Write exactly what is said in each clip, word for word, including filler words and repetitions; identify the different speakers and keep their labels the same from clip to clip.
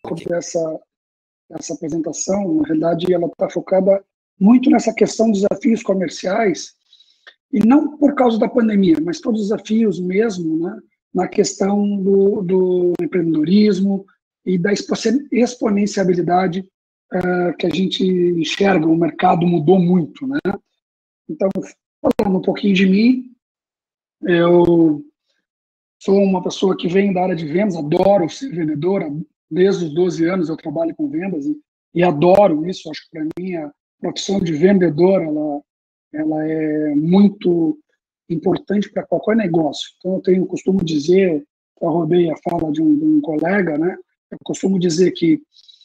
Speaker 1: Ok. Dessa, essa apresentação, na realidade, ela está focada muito nessa questão dos desafios comerciais, e não por causa da pandemia, mas todos os desafios mesmo, né, na questão do, do empreendedorismo e da exponenciabilidade uh, que a gente enxerga. O mercado mudou muito, né? Então, falando um pouquinho de mim, eu sou uma pessoa que vem da área de vendas, adoro ser vendedora. Desde os doze anos eu trabalho com vendas e, e adoro isso. Acho que para mim a profissão de vendedor ela, ela é muito importante para qualquer negócio. Então eu tenho costumo dizer, eu roubei a fala de um, de um colega, né? Eu costumo dizer que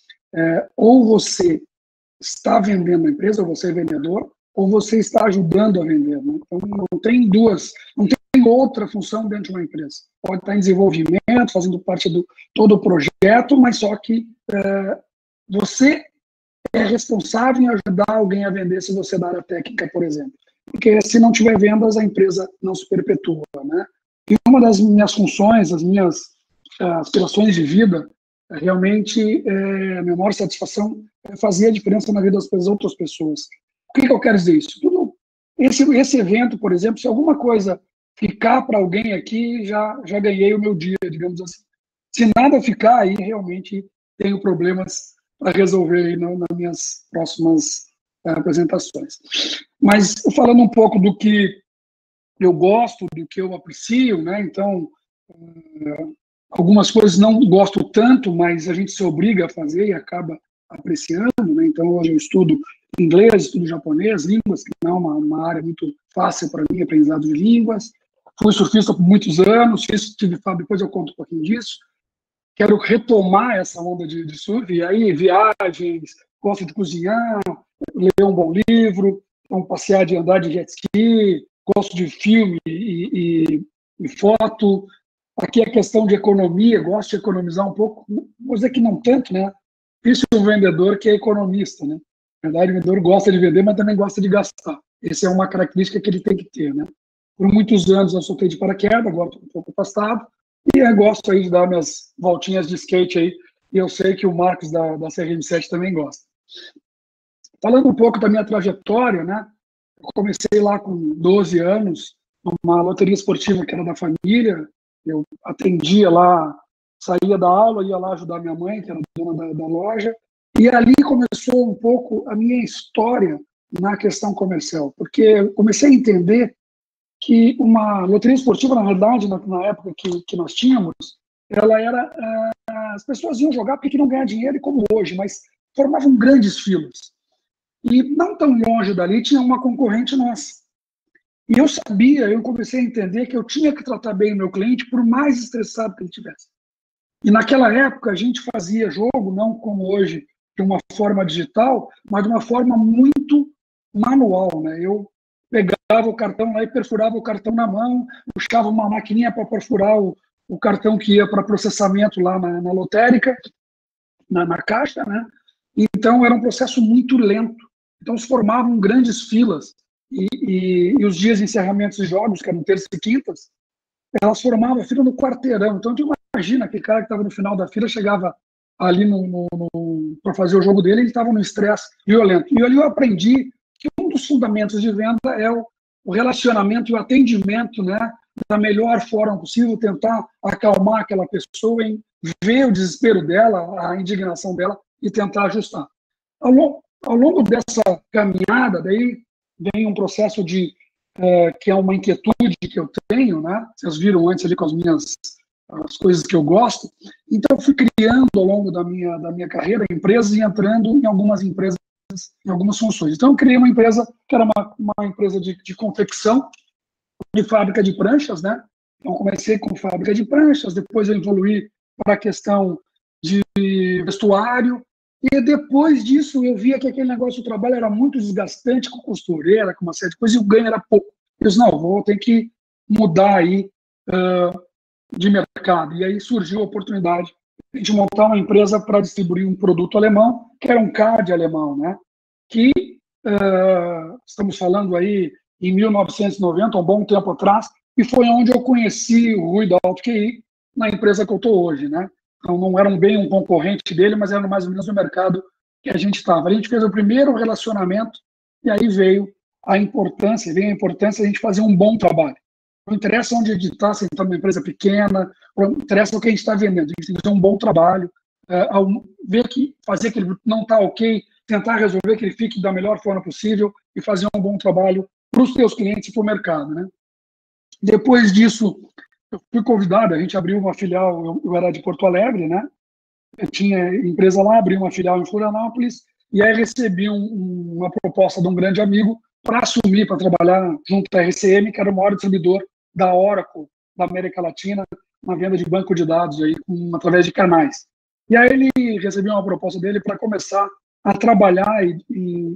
Speaker 1: é, ou você está vendendo a empresa, ou você é vendedor, ou você está ajudando a vender, né? Então não tem duas, não tem outra função dentro de uma empresa. Pode estar em desenvolvimento, fazendo parte do todo o projeto, mas só que é, você é responsável em ajudar alguém a vender se você dar a técnica, por exemplo. Porque se não tiver vendas, a empresa não se perpetua, né? E uma das minhas funções, as minhas uh, aspirações de vida, realmente, é, a minha maior satisfação é fazer a diferença na vida das outras pessoas. O que, que eu quero dizer isso? Tudo, esse, esse evento, por exemplo, se alguma coisa ficar para alguém aqui, já, já ganhei o meu dia, digamos assim. Se nada ficar, aí realmente tenho problemas para resolver aí nas minhas próximas uh, apresentações. Mas falando um pouco do que eu gosto, do que eu aprecio, né? Então, uh, algumas coisas não gosto tanto, mas a gente se obriga a fazer e acaba apreciando, né? Então, hoje eu estudo inglês, estudo japonês, línguas, que não é uma, uma área muito fácil para mim, aprendizado de línguas. Fui surfista por muitos anos, fiz, tive, depois eu conto um pouquinho disso. Quero retomar essa onda de, de surf, e aí viagens, gosto de cozinhar, ler um bom livro, então, passear de andar de jet ski, gosto de filme e, e, e foto. Aqui a questão de economia, gosto de economizar um pouco, vou dizer que não tanto, né? Isso é um vendedor que é economista, né? Na verdade, o vendedor gosta de vender, mas também gosta de gastar. Essa é uma característica que ele tem que ter, né? Por muitos anos eu soltei de paraquedas, agora estou um pouco afastado, e eu gosto aí de dar minhas voltinhas de skate aí, e eu sei que o Marcos da, da C R M sete também gosta. Falando um pouco da minha trajetória, né? Eu comecei lá com doze anos, numa loteria esportiva que era da família. Eu atendia lá, saía da aula, ia lá ajudar minha mãe, que era dona da, da loja. E ali começou um pouco a minha história na questão comercial, porque eu comecei a entender que uma loteria esportiva, na verdade, na, na época que, que nós tínhamos, ela era... Uh, as pessoas iam jogar porque queriam ganhar dinheiro, como hoje, mas formavam grandes filas. E não tão longe dali tinha uma concorrente nossa. E eu sabia, eu comecei a entender que eu tinha que tratar bem o meu cliente, por mais estressado que ele tivesse. E naquela época a gente fazia jogo, não como hoje, de uma forma digital, mas de uma forma muito manual, né? Eu pegava o cartão lá e perfurava o cartão na mão, puxava uma maquininha para perfurar o, o cartão que ia para processamento lá na, na lotérica, na, na caixa, né? Então era um processo muito lento. Então se formavam grandes filas. E, e, e os dias de encerramentos de jogos, que eram terças e quintas, elas formavam fila no quarteirão. Então, tu imagina que cara que estava no final da fila chegava ali no, no, no, para fazer o jogo dele, ele estava no estresse violento. E ali eu aprendi que um dos fundamentos de venda é o, o relacionamento e o atendimento, né, da melhor forma possível, tentar acalmar aquela pessoa, em ver o desespero dela, a indignação dela e tentar ajustar. Ao longo, ao longo dessa caminhada, daí vem um processo de é, que é uma inquietude que eu tenho, né? Vocês viram antes ali com as minhas as coisas que eu gosto. Então eu fui criando ao longo da minha da minha carreira empresas e entrando em algumas empresas, em algumas funções. Então eu criei uma empresa que era uma, uma empresa de, de confecção, de fábrica de pranchas, né? Então comecei com fábrica de pranchas, depois eu evoluí para a questão de vestuário. E depois disso, eu via que aquele negócio do trabalho era muito desgastante, com costureira, com uma série de coisas, e o ganho era pouco. Eu disse, não, vou ter que mudar aí uh, de mercado. E aí surgiu a oportunidade de montar uma empresa para distribuir um produto alemão, que era um card alemão, né? Que uh, estamos falando aí em mil novecentos e noventa, um bom tempo atrás, e foi onde eu conheci o Rui da Alto Q I, na empresa que eu estou hoje, né? então não eram bem um concorrente dele, mas eram mais ou menos no mercado que a gente estava. A gente fez o primeiro relacionamento e aí veio a importância, veio a importância de a gente fazer um bom trabalho. Não interessa onde a gente está, se está numa empresa pequena, não interessa o que a gente está vendendo, a gente tem que fazer um bom trabalho, é, ao ver que, fazer que ele não está ok, tentar resolver que ele fique da melhor forma possível e fazer um bom trabalho para os seus clientes e para o mercado, né? Depois disso, eu fui convidado, a gente abriu uma filial, eu, eu era de Porto Alegre, né? Eu tinha empresa lá, abri uma filial em Florianópolis, e aí recebi um, um, uma proposta de um grande amigo para assumir, para trabalhar junto à R C M, que era o maior distribuidor da Oracle da América Latina, na venda de banco de dados, aí, com, através de canais. E aí ele recebeu uma proposta dele para começar a trabalhar e, e,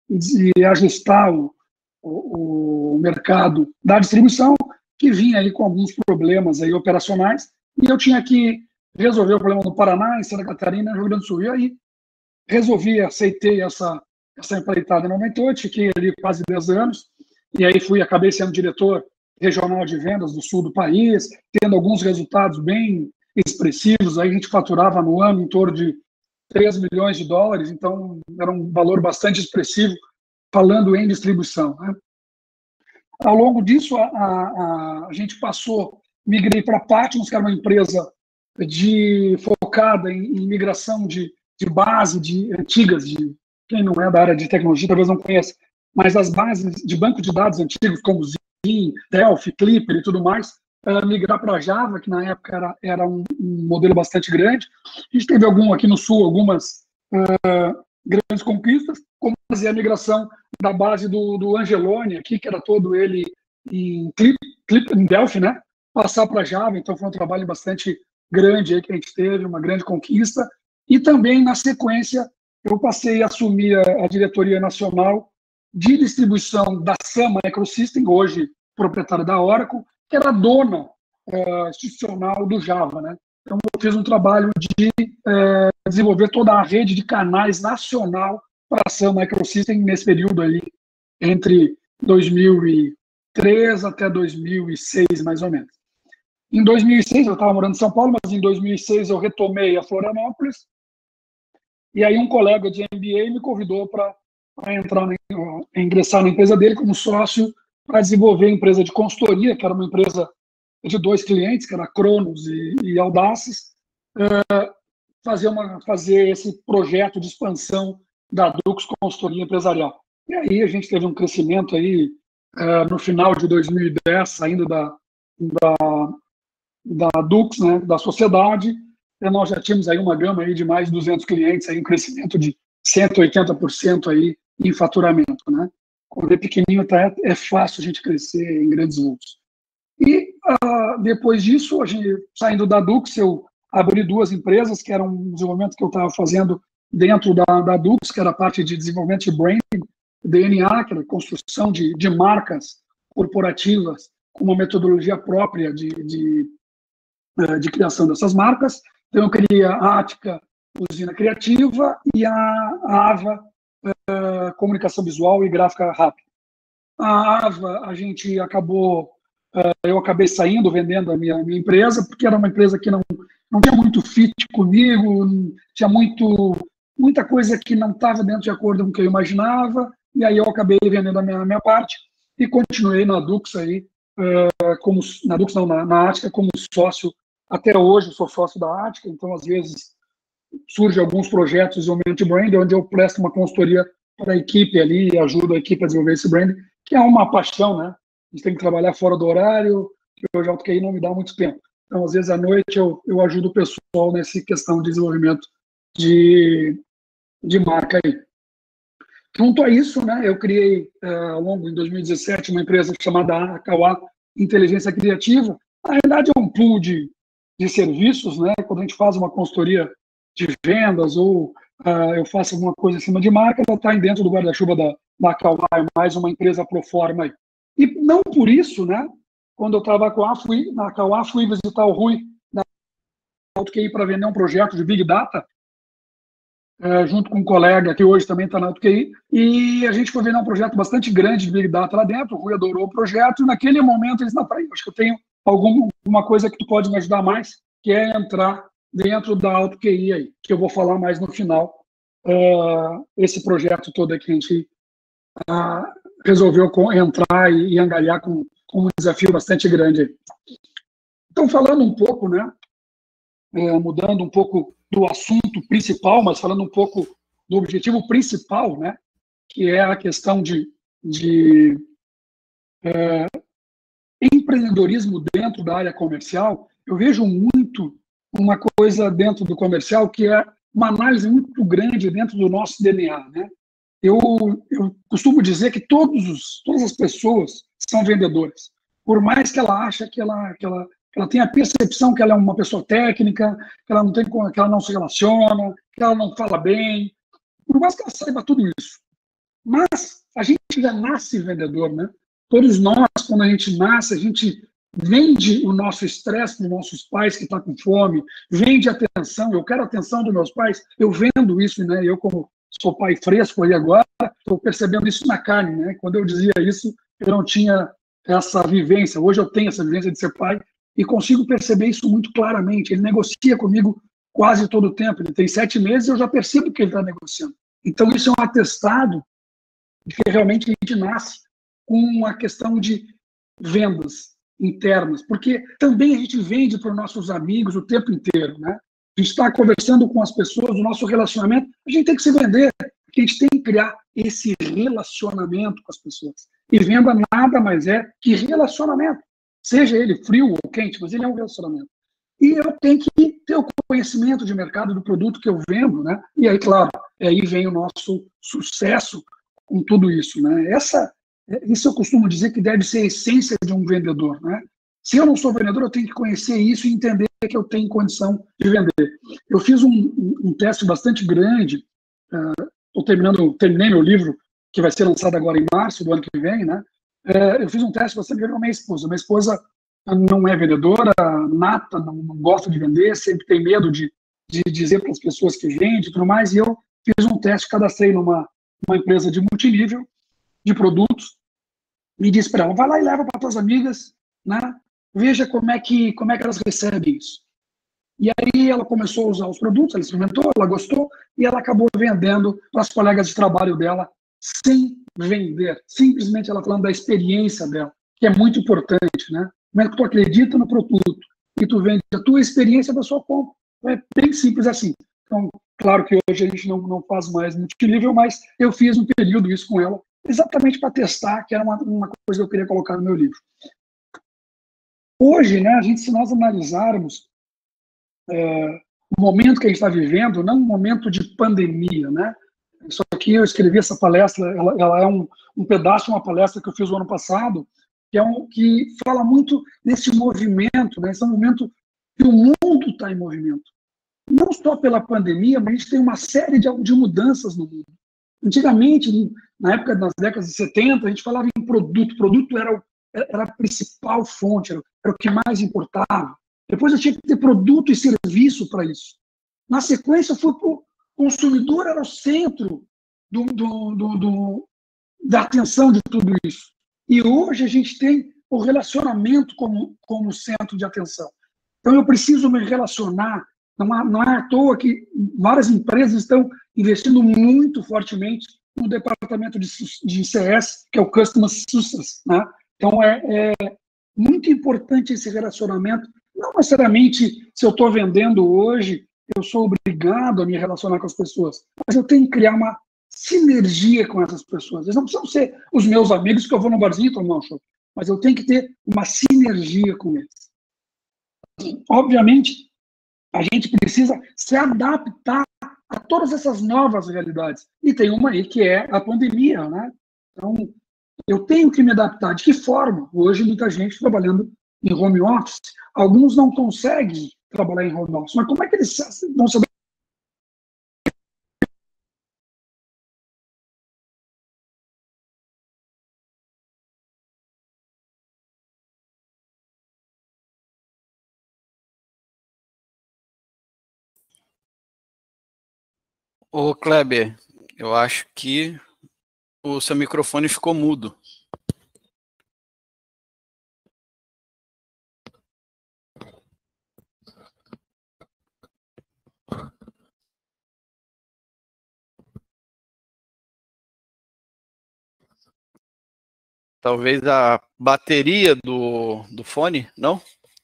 Speaker 1: e ajustar o, o, o mercado da distribuição, que vinha aí com alguns problemas aí operacionais, e eu tinha que resolver o problema no Paraná, em Santa Catarina, no Rio Grande do Sul. E aí resolvi, aceitei essa, essa empreitada em noventa e oito, fiquei ali quase dez anos, e aí fui, acabei sendo diretor regional de vendas do sul do país, tendo alguns resultados bem expressivos. Aí a gente faturava no ano em torno de três milhões de dólares, então era um valor bastante expressivo, falando em distribuição, né? Ao longo disso, a, a, a gente passou, migrei para a Patmos, que era uma empresa de, focada em, em migração de, de base de antigas, de quem não é da área de tecnologia talvez não conheça, mas as bases de banco de dados antigos, como Zin, Delphi, Clipper e tudo mais, uh, migrar para Java, que na época era, era um, um modelo bastante grande. A gente teve algum aqui no Sul, algumas uh, grandes conquistas, como fazer a migração da base do, do Angelone, aqui, que era todo ele em, Clip, Clip, em Delphi, né? Passar para Java, então foi um trabalho bastante grande aí que a gente teve, uma grande conquista. E também, na sequência, eu passei a assumir a, a diretoria nacional de distribuição da Sun Microsystems, hoje proprietária da Oracle, que era dona uh, institucional do Java, né? Então, eu fiz um trabalho de uh, desenvolver toda a rede de canais nacional para a Sun Microsystems nesse período aí, entre dois mil e três até dois mil e seis, mais ou menos. Em dois mil e seis, eu estava morando em São Paulo, mas em dois mil e seis eu retomei a Florianópolis, e aí um colega de M B A me convidou para entrar, na, ingressar na empresa dele como sócio para desenvolver a empresa de consultoria, que era uma empresa de dois clientes, que era Cronos e, e Audaces, uh, fazer, uma, fazer esse projeto de expansão da Dux Consultoria Empresarial. E aí a gente teve um crescimento aí uh, no final de dois mil e dez, saindo da, da, da Dux, né, da sociedade, e nós já tínhamos aí uma gama aí de mais de duzentos clientes, aí um crescimento de cento e oitenta por cento aí em faturamento, né? Quando é pequenininho tá, é fácil a gente crescer em grandes voos. E uh, depois disso, a gente, saindo da Dux, eu abri duas empresas, que eram um desenvolvimento que eu estava fazendo dentro da, da Dux, que era a parte de desenvolvimento de branding, D N A, que era a construção de, de marcas corporativas com uma metodologia própria de, de, de criação dessas marcas. Então, eu criei a Ática, Usina Criativa, e a, a Ava, uh, Comunicação Visual e Gráfica Rápida. A Ava, a gente acabou, uh, eu acabei saindo, vendendo a minha, minha empresa, porque era uma empresa que não, não tinha muito fit comigo, tinha muito, muita coisa que não estava dentro de acordo com o que eu imaginava, e aí eu acabei vendendo a minha, a minha parte e continuei na Dux aí, uh, como, na Dux não, na, na Ática, como sócio. Até hoje eu sou sócio da Ática, então às vezes surgem alguns projetos de desenvolvimento de brand, onde eu presto uma consultoria para a equipe ali e ajudo a equipe a desenvolver esse brand, que é uma paixão, né? A gente tem que trabalhar fora do horário, que hoje a AutoQI não me dá muito tempo. Então, às vezes, à noite, eu, eu ajudo o pessoal nessa questão de desenvolvimento de, de marca aí. Junto a isso, né, eu criei, uh, ao longo de dois mil e dezessete, uma empresa chamada Akauá Inteligência Criativa. Na verdade, é um pool de, de serviços, né? Quando a gente faz uma consultoria de vendas ou uh, eu faço alguma coisa em cima de marca, ela está dentro do guarda-chuva da, da Akauá, é mais uma empresa pro forma aí. E não por isso, né? Quando eu estava com a fui, na Akauá, fui visitar o Rui da AutoQI para vender um projeto de Big Data, uh, junto com um colega que hoje também está na AutoQI, e a gente foi vender um projeto bastante grande de Big Data lá dentro. O Rui adorou o projeto, e naquele momento eles, não, peraí, acho que eu tenho alguma, alguma coisa que tu pode me ajudar mais, que é entrar dentro da Auto Q I, aí, que eu vou falar mais no final, uh, esse projeto todo aqui que a gente uh, resolveu entrar e, e angariar com, com um desafio bastante grande. Aí. Então, falando um pouco, né, é, mudando um pouco do assunto principal, mas falando um pouco do objetivo principal, né, que é a questão de, de é, empreendedorismo dentro da área comercial, eu vejo muito uma coisa dentro do comercial que é uma análise muito grande dentro do nosso D N A, né? Eu, eu costumo dizer que todos os, todas as pessoas são vendedoras, por mais que ela ache que ela, que ela, que ela tenha a percepção que ela é uma pessoa técnica, que ela não tem, que ela não se relaciona, que ela não fala bem, por mais que ela saiba tudo isso. Mas a gente já nasce vendedor, né? Todos nós, quando a gente nasce, a gente vende o nosso estresse para os nossos pais que estão tá com fome, vende atenção, eu quero a atenção dos meus pais, eu vendo isso, né? Eu, como sou pai fresco aí agora, estou percebendo isso na carne, né? Quando eu dizia isso, eu não tinha essa vivência. Hoje eu tenho essa vivência de ser pai e consigo perceber isso muito claramente. Ele negocia comigo quase todo o tempo. Ele tem sete meses e eu já percebo que ele está negociando. Então, isso é um atestado de que realmente a gente nasce com a questão de vendas internas, porque também a gente vende para os nossos amigos o tempo inteiro, né? A gente está conversando com as pessoas, o nosso relacionamento, a gente tem que se vender, porque a gente tem que criar esse relacionamento com as pessoas. E venda nada mais é que relacionamento, seja ele frio ou quente, mas ele é um relacionamento. E eu tenho que ter o conhecimento de mercado do produto que eu vendo, né? E aí, claro, aí vem o nosso sucesso com tudo isso, né? Essa, isso eu costumo dizer que deve ser a essência de um vendedor, né? Se eu não sou vendedor, eu tenho que conhecer isso e entender que eu tenho condição de vender. Eu fiz um, um, um teste bastante grande, estou uh, terminando, terminei meu livro, que vai ser lançado agora em março do ano que vem, né? Uh, eu fiz um teste bastante grande com a minha esposa. Minha esposa não é vendedora, nata, não, não gosta de vender, sempre tem medo de, de dizer para as pessoas que vende e tudo mais, e eu fiz um teste, cadastrei numa uma empresa de multinível de produtos e disse para ela, vai lá e leva para tuas amigas, né? Veja como é que como é que elas recebem isso. E aí ela começou a usar os produtos, ela experimentou, ela gostou e ela acabou vendendo para as colegas de trabalho dela sem vender, simplesmente ela falando da experiência dela, que é muito importante, né? Como é que tu acredita no produto e tu vende a tua experiência da sua compra. É bem simples assim. Então, claro que hoje a gente não, não faz mais multinível, mas eu fiz um período isso com ela, exatamente para testar, que era uma, uma coisa que eu queria colocar no meu livro. Hoje, né, a gente, se nós analisarmos é, o momento que a gente está vivendo, não um momento de pandemia, né? Isso aqui, eu escrevi essa palestra, ela, ela é um, um pedaço de uma palestra que eu fiz o ano passado, que, é um, que fala muito desse movimento, né? Esse é um momento que o mundo está em movimento. Não só pela pandemia, mas a gente tem uma série de, de mudanças no mundo. Antigamente, na época das décadas de setenta, a gente falava em produto. Produto era, era a principal fonte, era, era o que mais importava. Depois eu tinha que ter produto e serviço para isso. Na sequência, fui para o consumidor, era o centro do, do, do, do, da atenção de tudo isso. E hoje a gente tem o relacionamento como, como centro de atenção. Então eu preciso me relacionar. Não é, não é à toa que várias empresas estão investindo muito fortemente no departamento de, de C S, que é o Customer Success, né? Então, é, é muito importante esse relacionamento. Não necessariamente, se eu estou vendendo hoje, eu sou obrigado a me relacionar com as pessoas, mas eu tenho que criar uma sinergia com essas pessoas. Eles não precisam ser os meus amigos que eu vou no barzinho tomar um show, mas eu tenho que ter uma sinergia com eles. Obviamente, a gente precisa se adaptar a todas essas novas realidades. E tem uma aí que é a pandemia, né? Então, eu tenho que me adaptar. De que forma? Hoje, muita gente trabalhando em home office. Alguns não conseguem trabalhar em home office. Mas como é que eles vão saber?
Speaker 2: Ô, Kleber, eu acho que o seu microfone ficou mudo. Talvez a bateria do, do fone, não?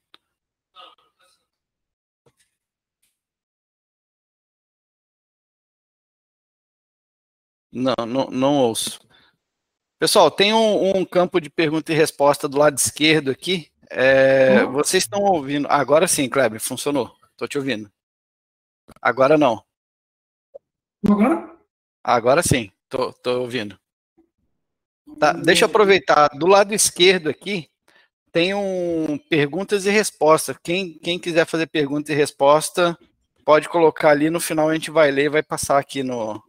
Speaker 2: Não, não, não ouço. Pessoal, tem um, um campo de pergunta e resposta do lado esquerdo aqui. É, vocês estão ouvindo? Agora sim, Kleber, funcionou. Estou te ouvindo. Agora não.
Speaker 1: Agora?
Speaker 2: Agora sim, tô, tô ouvindo. Tá, deixa eu aproveitar. Do lado esquerdo aqui, tem um perguntas e respostas. Quem, quem quiser fazer pergunta e resposta, pode colocar ali. No final a gente vai ler e vai passar aqui no...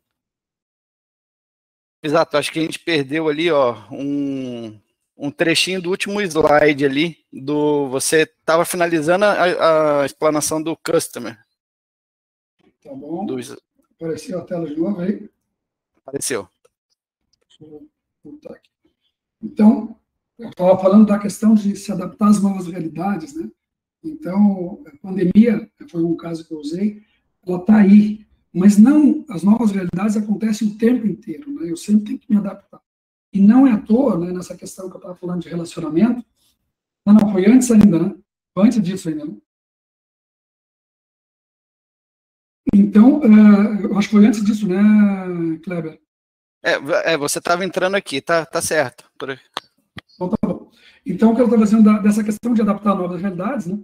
Speaker 2: Exato, acho que a gente perdeu ali, ó, um, um trechinho do último slide ali, do você estava finalizando a, a explanação do customer.
Speaker 1: Tá bom.
Speaker 2: Do,
Speaker 1: Apareceu a tela de novo aí?
Speaker 2: Apareceu.
Speaker 1: Deixa eu voltar aqui. Então, eu estava falando da questão de se adaptar às novas realidades, né? Então, a pandemia foi um caso que eu usei, ela está aí, mas não, as novas realidades acontecem o tempo inteiro, né? Eu sempre tenho que me adaptar. E não é à toa, né, nessa questão que eu estava falando de relacionamento, não, não, foi antes ainda, né? Foi antes disso ainda, né? Então, uh, eu acho que foi antes disso, né, Kleber?
Speaker 2: É, é você estava entrando aqui, tá, tá certo. Por...
Speaker 1: Então, tá bom. Então, o que eu estava dizendo da, dessa questão de adaptar novas realidades, né?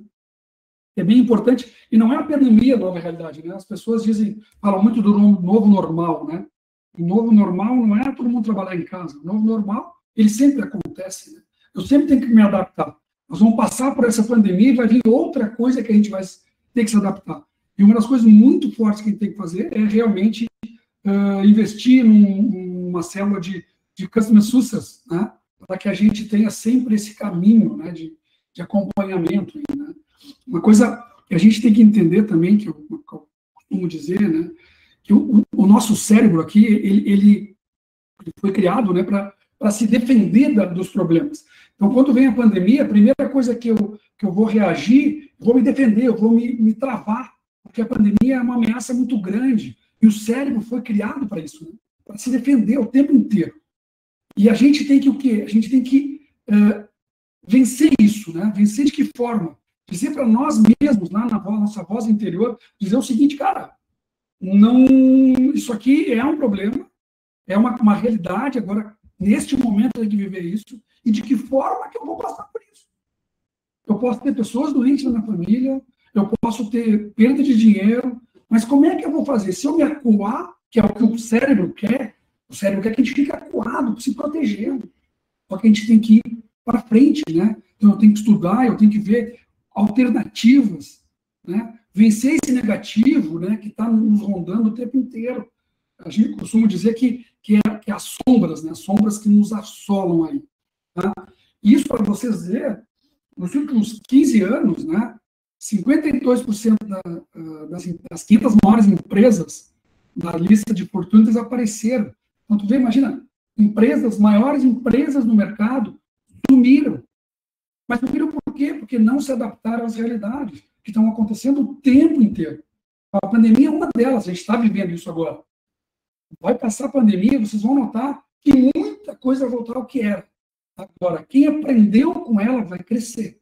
Speaker 1: É bem importante, e não é a pandemia a nova realidade, né? As pessoas dizem, falam muito do novo normal, né? O novo normal não é todo mundo trabalhar em casa. O novo normal, ele sempre acontece, né? Eu sempre tenho que me adaptar. Nós vamos passar por essa pandemia e vai vir outra coisa que a gente vai ter que se adaptar. E uma das coisas muito fortes que a gente tem que fazer é realmente uh, investir num, numa célula de, de customer success, né? Para que a gente tenha sempre esse caminho, né? de, de acompanhamento, né? Uma coisa que a gente tem que entender também, que eu, que eu costumo dizer, né, que o, o nosso cérebro aqui, ele, ele foi criado, né, para se defender da, dos problemas. Então, quando vem a pandemia, a primeira coisa que eu, que eu vou reagir, eu vou me defender, eu vou me, me travar, porque a pandemia é uma ameaça muito grande, e o cérebro foi criado para isso, né, para se defender o tempo inteiro. E a gente tem que o quê? A gente tem que uh, vencer isso, né? Vencer de que forma? Dizer para nós mesmos, lá na voz, nossa voz interior, dizer o seguinte, cara, não, isso aqui é um problema, é uma, uma realidade, agora, neste momento, eu tenho que viver isso, e de que forma que eu vou passar por isso? Eu posso ter pessoas doentes na minha família, eu posso ter perda de dinheiro, mas como é que eu vou fazer? Se eu me acuar, que é o que o cérebro quer, o cérebro quer que a gente fique acuado, se protegendo, só que a gente tem que ir para frente, né? Então, eu tenho que estudar, eu tenho que ver alternativas, né? Vencer esse negativo, né, que está nos rondando o tempo inteiro. A gente costuma dizer que, que, é, que é as sombras, né, as sombras que nos assolam aí. Tá? Isso, para vocês verem, nos últimos quinze anos, né, cinquenta e dois por cento da, das, das quinhentas maiores empresas da lista de fortuna desapareceram. Então, tu vê, imagina, empresas, maiores empresas no mercado sumiram. Mas sumiram por quê? Porque não se adaptaram às realidades que estão acontecendo o tempo inteiro. A pandemia é uma delas, a gente está vivendo isso agora. Vai passar a pandemia, vocês vão notar que muita coisa vai voltar ao que era. Agora, quem aprendeu com ela vai crescer.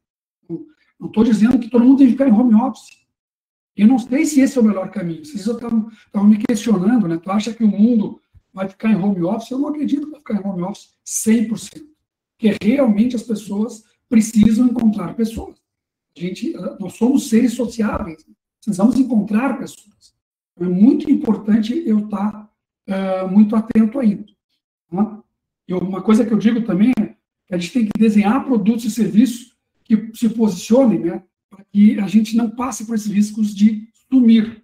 Speaker 1: Não estou dizendo que todo mundo tem que ficar em home office. Eu não sei se esse é o melhor caminho. Vocês estavam me questionando, né? Tu acha que o mundo vai ficar em home office? Eu não acredito que vai ficar em home office cem por cento. Porque realmente as pessoas precisam encontrar pessoas. A gente, nós somos seres sociáveis, precisamos encontrar pessoas. É muito importante eu estar uh, muito atento a isso. Tá? E uma coisa que eu digo também é que a gente tem que desenhar produtos e serviços que se posicionem, né, para que a gente não passe por esses riscos de sumir.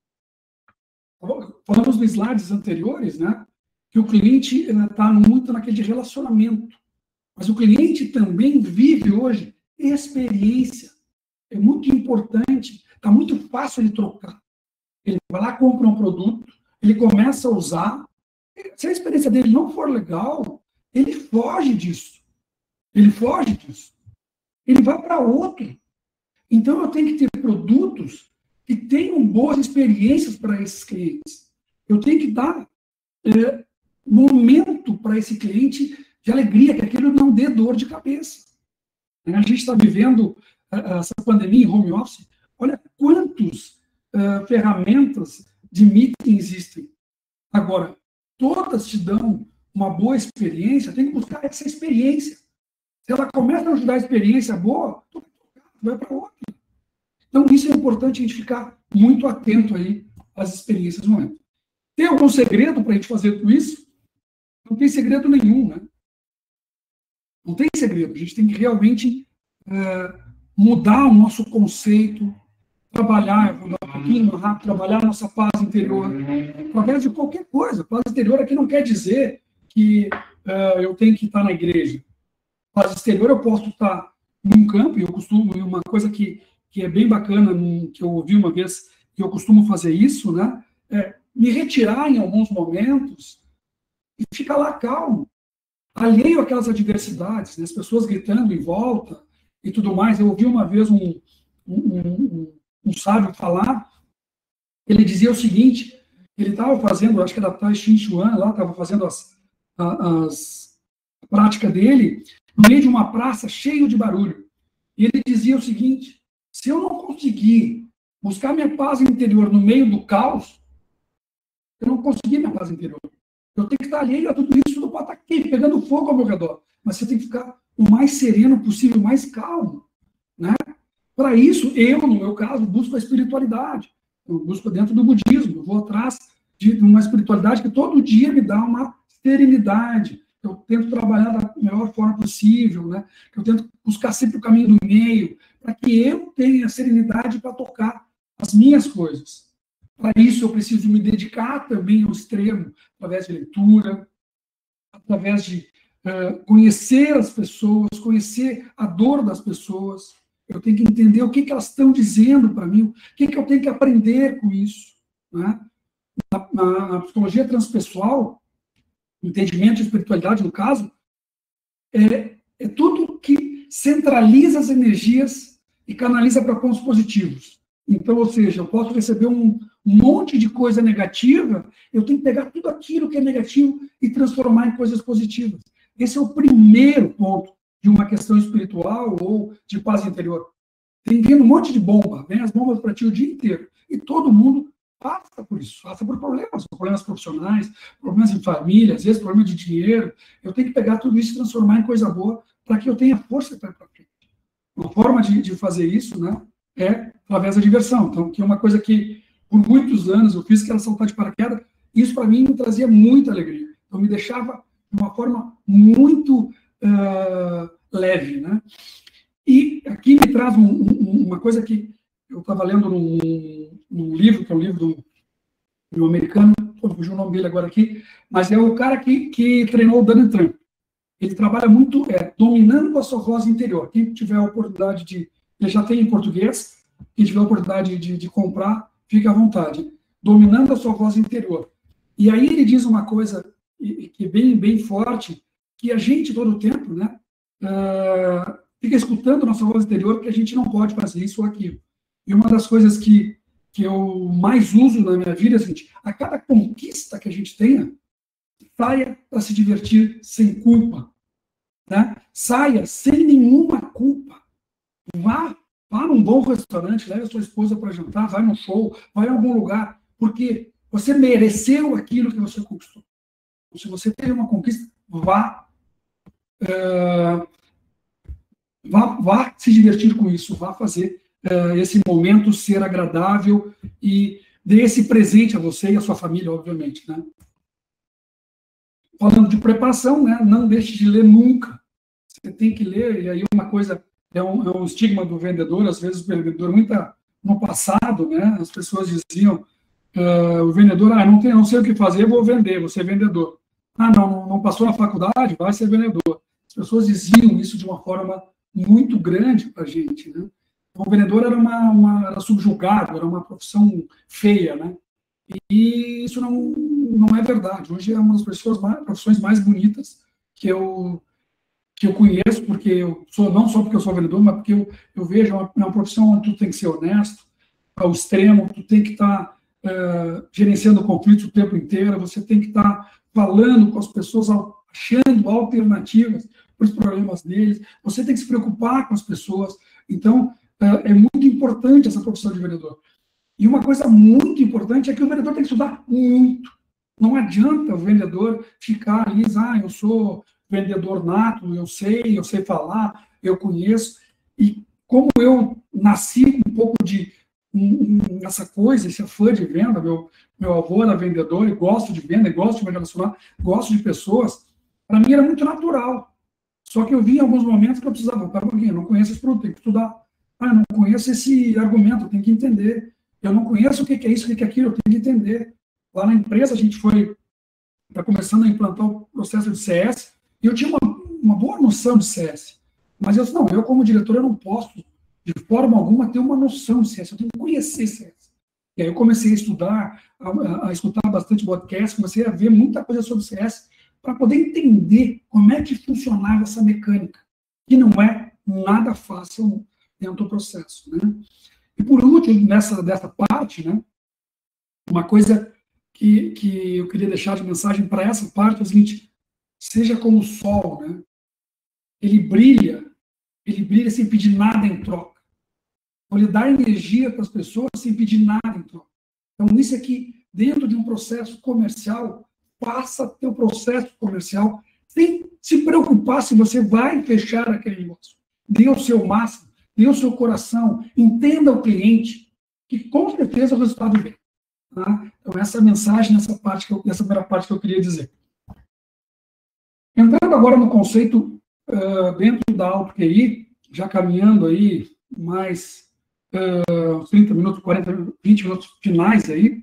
Speaker 1: Falamos nos slides anteriores, né, que o cliente está muito naquele relacionamento. Mas o cliente também vive hoje experiência. É muito importante, está muito fácil de trocar. Ele vai lá, compra um produto, ele começa a usar. Se a experiência dele não for legal, ele foge disso. Ele foge disso. Ele vai para outro. Então, eu tenho que ter produtos que tenham boas experiências para esses clientes. Eu tenho que dar é, momento para esse cliente
Speaker 3: de alegria, que aquilo não dê dor de cabeça. A gente está vivendo uh, essa pandemia em home office, olha quantas uh, ferramentas de meeting existem. Agora, todas te dão uma boa experiência, tem que buscar essa experiência. Se ela começa a ajudar a experiência boa, tu vai para outra. Então, isso é importante a gente ficar muito atento aí às experiências do momento. Tem algum segredo para a gente fazer tudo isso? Não tem segredo nenhum, né? Não tem segredo. A gente tem que realmente é, mudar o nosso conceito, trabalhar, eu vou dar um pouquinho mais rápido, trabalhar a nossa paz interior, através de qualquer coisa. Paz interior aqui não quer dizer que uh, eu tenho que estar na igreja. Paz exterior eu posso estar num campo, e eu costumo, uma coisa que, que é bem bacana, num, que eu ouvi uma vez, que eu costumo fazer isso, né, é me retirar em alguns momentos e ficar lá calmo, alheio àquelas adversidades, né, as pessoas gritando em volta e tudo mais. Eu ouvi uma vez um, um, um, um sábio falar, ele dizia o seguinte, ele estava fazendo, acho que era Tai Chi Chuan, lá estava fazendo as, as, a prática dele, no meio de uma praça cheio de barulho. E ele dizia o seguinte, se eu não conseguir buscar minha paz interior no meio do caos, eu não consegui minha paz interior. Eu tenho que estar alheio a tudo isso, tudo pode estar aqui, pegando fogo ao meu redor. Mas você tem que ficar o mais sereno possível, o mais calmo, né? Para isso, eu, no meu caso, busco a espiritualidade. Eu busco dentro do budismo, eu vou atrás de uma espiritualidade que todo dia me dá uma serenidade. Eu tento trabalhar da melhor forma possível, né? Eu tento buscar sempre o caminho do meio, para que eu tenha serenidade para tocar as minhas coisas. Para isso, eu preciso me dedicar também ao extremo, através de leitura, através de uh, conhecer as pessoas, conhecer a dor das pessoas. Eu tenho que entender o que, que elas estão dizendo para mim, o que, que eu tenho que aprender com isso. Né? Na, na, na psicologia transpessoal, entendimento de espiritualidade, no caso, é, é tudo que centraliza as energias e canaliza para pontos positivos. Então, ou seja, eu posso receber um monte de coisa negativa, eu tenho que pegar tudo aquilo que é negativo e transformar em coisas positivas. Esse é o primeiro ponto de uma questão espiritual ou de paz interior. Tem vindo um monte de bomba, vem as bombas para ti o dia inteiro. E todo mundo passa por isso, passa por problemas, problemas profissionais, problemas em família, às vezes problemas de dinheiro. Eu tenho que pegar tudo isso e transformar em coisa boa para que eu tenha força para ir para frente. Uma forma de, de fazer isso, né, é através da diversão. Então, que é uma coisa que, por muitos anos, eu fiz, que era saltar de paraquedas, isso para mim me trazia muita alegria. Então, me deixava de uma forma muito uh, leve, né? E aqui me traz um, um, uma coisa que eu estava lendo num, num livro, que é um livro do, do americano, não fugiu o nome dele agora aqui, mas é o cara que, que treinou o Donald Trump. Ele trabalha muito, é, dominando a sua voz interior. Quem tiver a oportunidade de... Ele já tem em português, quem tiver a oportunidade de, de comprar, fique à vontade. Dominando a sua voz interior. E aí ele diz uma coisa que é bem, bem forte, que a gente, todo o tempo, né, uh, fica escutando a nossa voz interior, que a gente não pode fazer isso ou aquilo. E uma das coisas que, que eu mais uso na minha vida é a seguinte: a cada conquista que a gente tenha, saia para se divertir sem culpa. Né? Saia sem nenhuma culpa. Vá, vá num bom restaurante, leve a sua esposa para jantar, vai num show, vai em algum lugar, porque você mereceu aquilo que você conquistou. Se você teve uma conquista, vá, uh, vá, vá se divertir com isso, vá fazer uh, esse momento ser agradável e dê esse presente a você e a sua família, obviamente. Né? Falando de preparação, né? Não deixe de ler nunca. Você tem que ler, e aí uma coisa, é um, é um estigma do vendedor, às vezes o vendedor, muita, no passado, né, as pessoas diziam, uh, o vendedor, ah, não, tem, não sei o que fazer, vou vender, vou ser vendedor. Ah, não, não passou na faculdade, vai ser vendedor. As pessoas diziam isso de uma forma muito grande para a gente, né? Então, o vendedor era, uma, uma, era subjugado, era uma profissão feia, né? E isso não, não é verdade. Hoje é uma das pessoas mais, profissões mais bonitas que eu, que eu conheço, porque eu sou, não só porque eu sou vendedor, mas porque eu, eu vejo uma, uma profissão onde tu tem que ser honesto, ao extremo, tu tem que estar uh, gerenciando conflitos o tempo inteiro, você tem que estar falando com as pessoas ao, achando alternativas para os problemas deles. Você tem que se preocupar com as pessoas. Então, é muito importante essa profissão de vendedor. E uma coisa muito importante é que o vendedor tem que estudar muito. Não adianta o vendedor ficar ali, ah, eu sou vendedor nato, eu sei, eu sei falar, eu conheço. E como eu nasci com um pouco de um, um, essa coisa, esse fã de venda, meu, meu avô era vendedor, e gosto de venda, gosto de me relacionar, gosto de pessoas, para mim era muito natural. Só que eu vi em alguns momentos que eu precisava, para um pouquinho, eu não conheço esse produto, tenho que estudar. Ah, eu não conheço esse argumento, eu tenho que entender. Eu não conheço o que é isso, o que é aquilo, eu tenho que entender. Lá na empresa a gente foi, está começando a implantar o processo de C S, e eu tinha uma, uma boa noção de C S. Mas eu disse, não, eu como diretor, eu não posso, de forma alguma, ter uma noção de C S, eu tenho que conhecer C S. E aí eu comecei a estudar, a, a escutar bastante podcast, comecei a ver muita coisa sobre C S, para poder entender como é que funcionava essa mecânica, que não é nada fácil dentro do processo, né? E por último, nessa dessa parte, né, uma coisa que, que eu queria deixar de mensagem para essa parte é o seguinte: seja como o sol, né? Ele brilha, ele brilha sem pedir nada em troca. Então, ele dá energia para as pessoas sem pedir nada em troca. Então, isso aqui, dentro de um processo comercial, passa a ter o processo comercial sem se preocupar se você vai fechar aquele negócio. Dê o seu máximo, dê o seu coração, entenda o cliente, que com certeza o resultado vem. Tá? Então, essa mensagem, essa, parte que eu, essa primeira parte que eu queria dizer. Entrando agora no conceito uh, dentro da Auto-Q I, já caminhando aí mais uh, trinta minutos, quarenta, vinte minutos finais aí,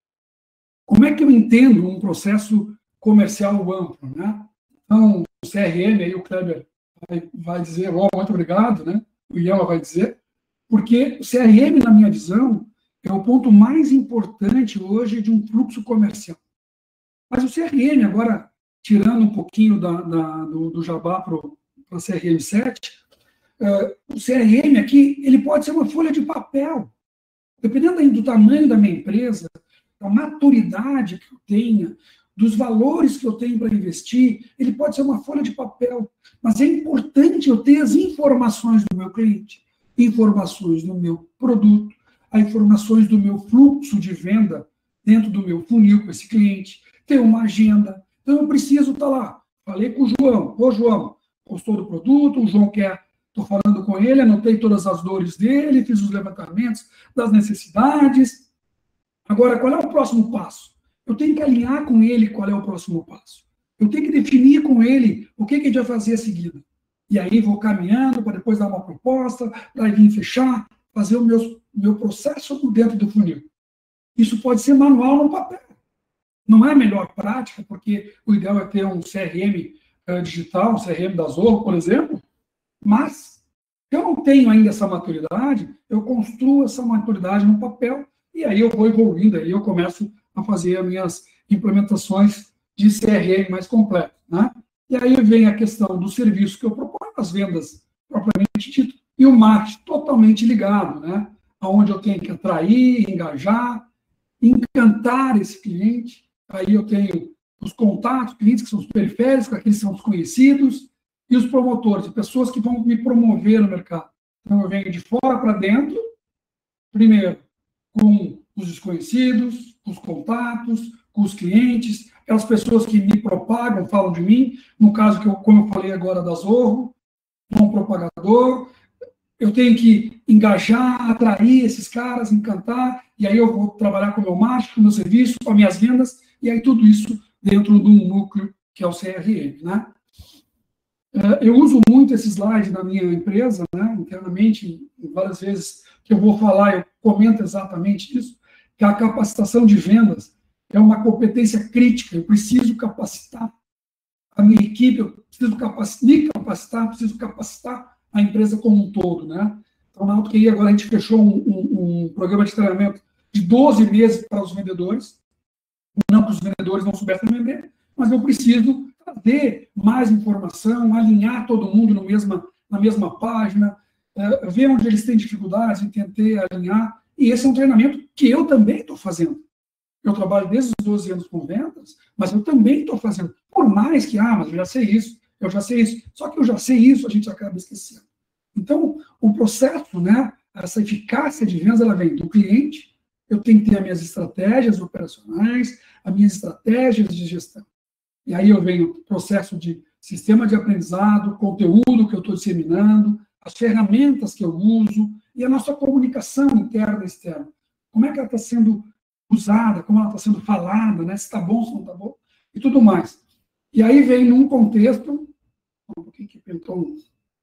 Speaker 3: como é que eu entendo um processo comercial amplo, né? Então, o C R M, aí o Kleber vai, vai dizer, oh, muito obrigado, né? O Iela vai dizer, porque o C R M, na minha visão, é o ponto mais importante hoje de um fluxo comercial. Mas o C R M, agora, tirando um pouquinho da, da, do, do Jabá para o C R M sete, uh, o C R M aqui, ele pode ser uma folha de papel. Dependendo do tamanho da minha empresa, da maturidade que eu tenha, dos valores que eu tenho para investir, ele pode ser uma folha de papel. Mas é importante eu ter as informações do meu cliente, informações do meu produto, as informações do meu fluxo de venda dentro do meu funil com esse cliente, ter uma agenda. Então, eu preciso estar lá. Falei com o João. Ô, João, gostou do produto, o João quer, estou falando com ele, anotei todas as dores dele, fiz os levantamentos das necessidades. Agora, qual é o próximo passo? Eu tenho que alinhar com ele qual é o próximo passo. Eu tenho que definir com ele o que, que a gente vai fazer a seguida. E aí vou caminhando para depois dar uma proposta, para vir fechar, fazer o meu, meu processo dentro do funil. Isso pode ser manual no papel. Não é a melhor prática, porque o ideal é ter um C R M uh, digital, um C R M da Zorro, por exemplo, mas se eu não tenho ainda essa maturidade, eu construo essa maturidade no papel e aí eu vou evoluindo, aí eu começo a fazer as minhas implementações de C R M mais completo, né? E aí vem a questão do serviço que eu proponho, as vendas propriamente dito, e o marketing totalmente ligado, né? Onde eu tenho que atrair, engajar, encantar esse cliente. Aí eu tenho os contatos, clientes que são os periféricos, aqueles que são os conhecidos, e os promotores, pessoas que vão me promover no mercado. Então eu venho de fora para dentro, primeiro com os desconhecidos, com os contatos, com os clientes, aquelas pessoas que me propagam, falam de mim, no caso que eu, como eu falei agora da Zorro, um propagador, eu tenho que engajar, atrair esses caras, encantar, e aí eu vou trabalhar com o meu marketing, com o meu serviço, com as minhas vendas, e aí tudo isso dentro de um núcleo que é o C R M, né? Eu uso muito esse slide na minha empresa, né, internamente, várias vezes que eu vou falar, eu comento exatamente isso, que a capacitação de vendas é uma competência crítica, eu preciso capacitar a minha equipe, eu preciso capacitar, me capacitar, preciso capacitar a empresa como um todo, né? Então, na Auto-Q I, agora a gente fechou um, um, um programa de treinamento de doze meses para os vendedores, não que os vendedores não soubessem vender, mas eu preciso trazer mais informação, alinhar todo mundo no mesma, na mesma página, é, ver onde eles têm dificuldades, tentar alinhar, e esse é um treinamento que eu também estou fazendo. Eu trabalho desde os doze anos com vendas, mas eu também estou fazendo. por mais que, ah, mas eu já sei isso, eu já sei isso. Só que eu já sei isso, a gente acaba esquecendo. Então, o processo, né, essa eficácia de vendas, ela vem do cliente, eu tenho que ter as minhas estratégias operacionais, as minhas estratégias de gestão. E aí eu venho o processo de sistema de aprendizado, conteúdo que eu estou disseminando, as ferramentas que eu uso e a nossa comunicação interna e externa. Como é que ela está sendo usada, como ela está sendo falada, né? Se está bom, se não está bom, e tudo mais. E aí vem num contexto... Um pouquinho que pintou um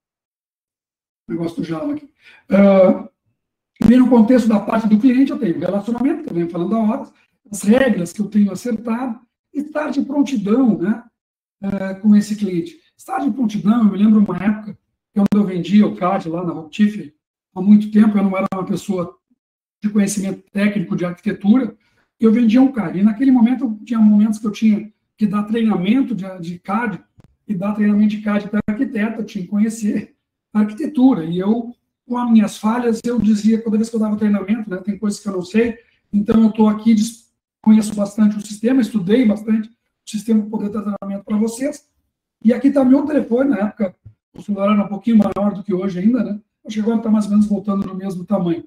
Speaker 3: negócio do Java aqui. Uh, vem no contexto da parte do cliente, eu tenho relacionamento, que eu venho falando há horas, as regras que eu tenho acertado, e estar de prontidão, né, uh, com esse cliente. Estar de prontidão, eu me lembro uma época, quando eu vendia o C A D lá na Rocktiff, há muito tempo, eu não era uma pessoa de conhecimento técnico de arquitetura, eu vendia um C A D. E naquele momento, eu tinha momentos que eu tinha que dar treinamento de, de C A D, e dar treinamento de C A D para arquiteto, eu tinha que conhecer a arquitetura. E eu, com as minhas falhas, eu dizia, toda vez que eu dava treinamento, né, tem coisas que eu não sei, então eu estou aqui, conheço bastante o sistema, estudei bastante o sistema para poder dar treinamento para vocês. E aqui está meu telefone, na época, o celular era um pouquinho maior do que hoje ainda, né? Acho que agora está mais ou menos voltando no mesmo tamanho.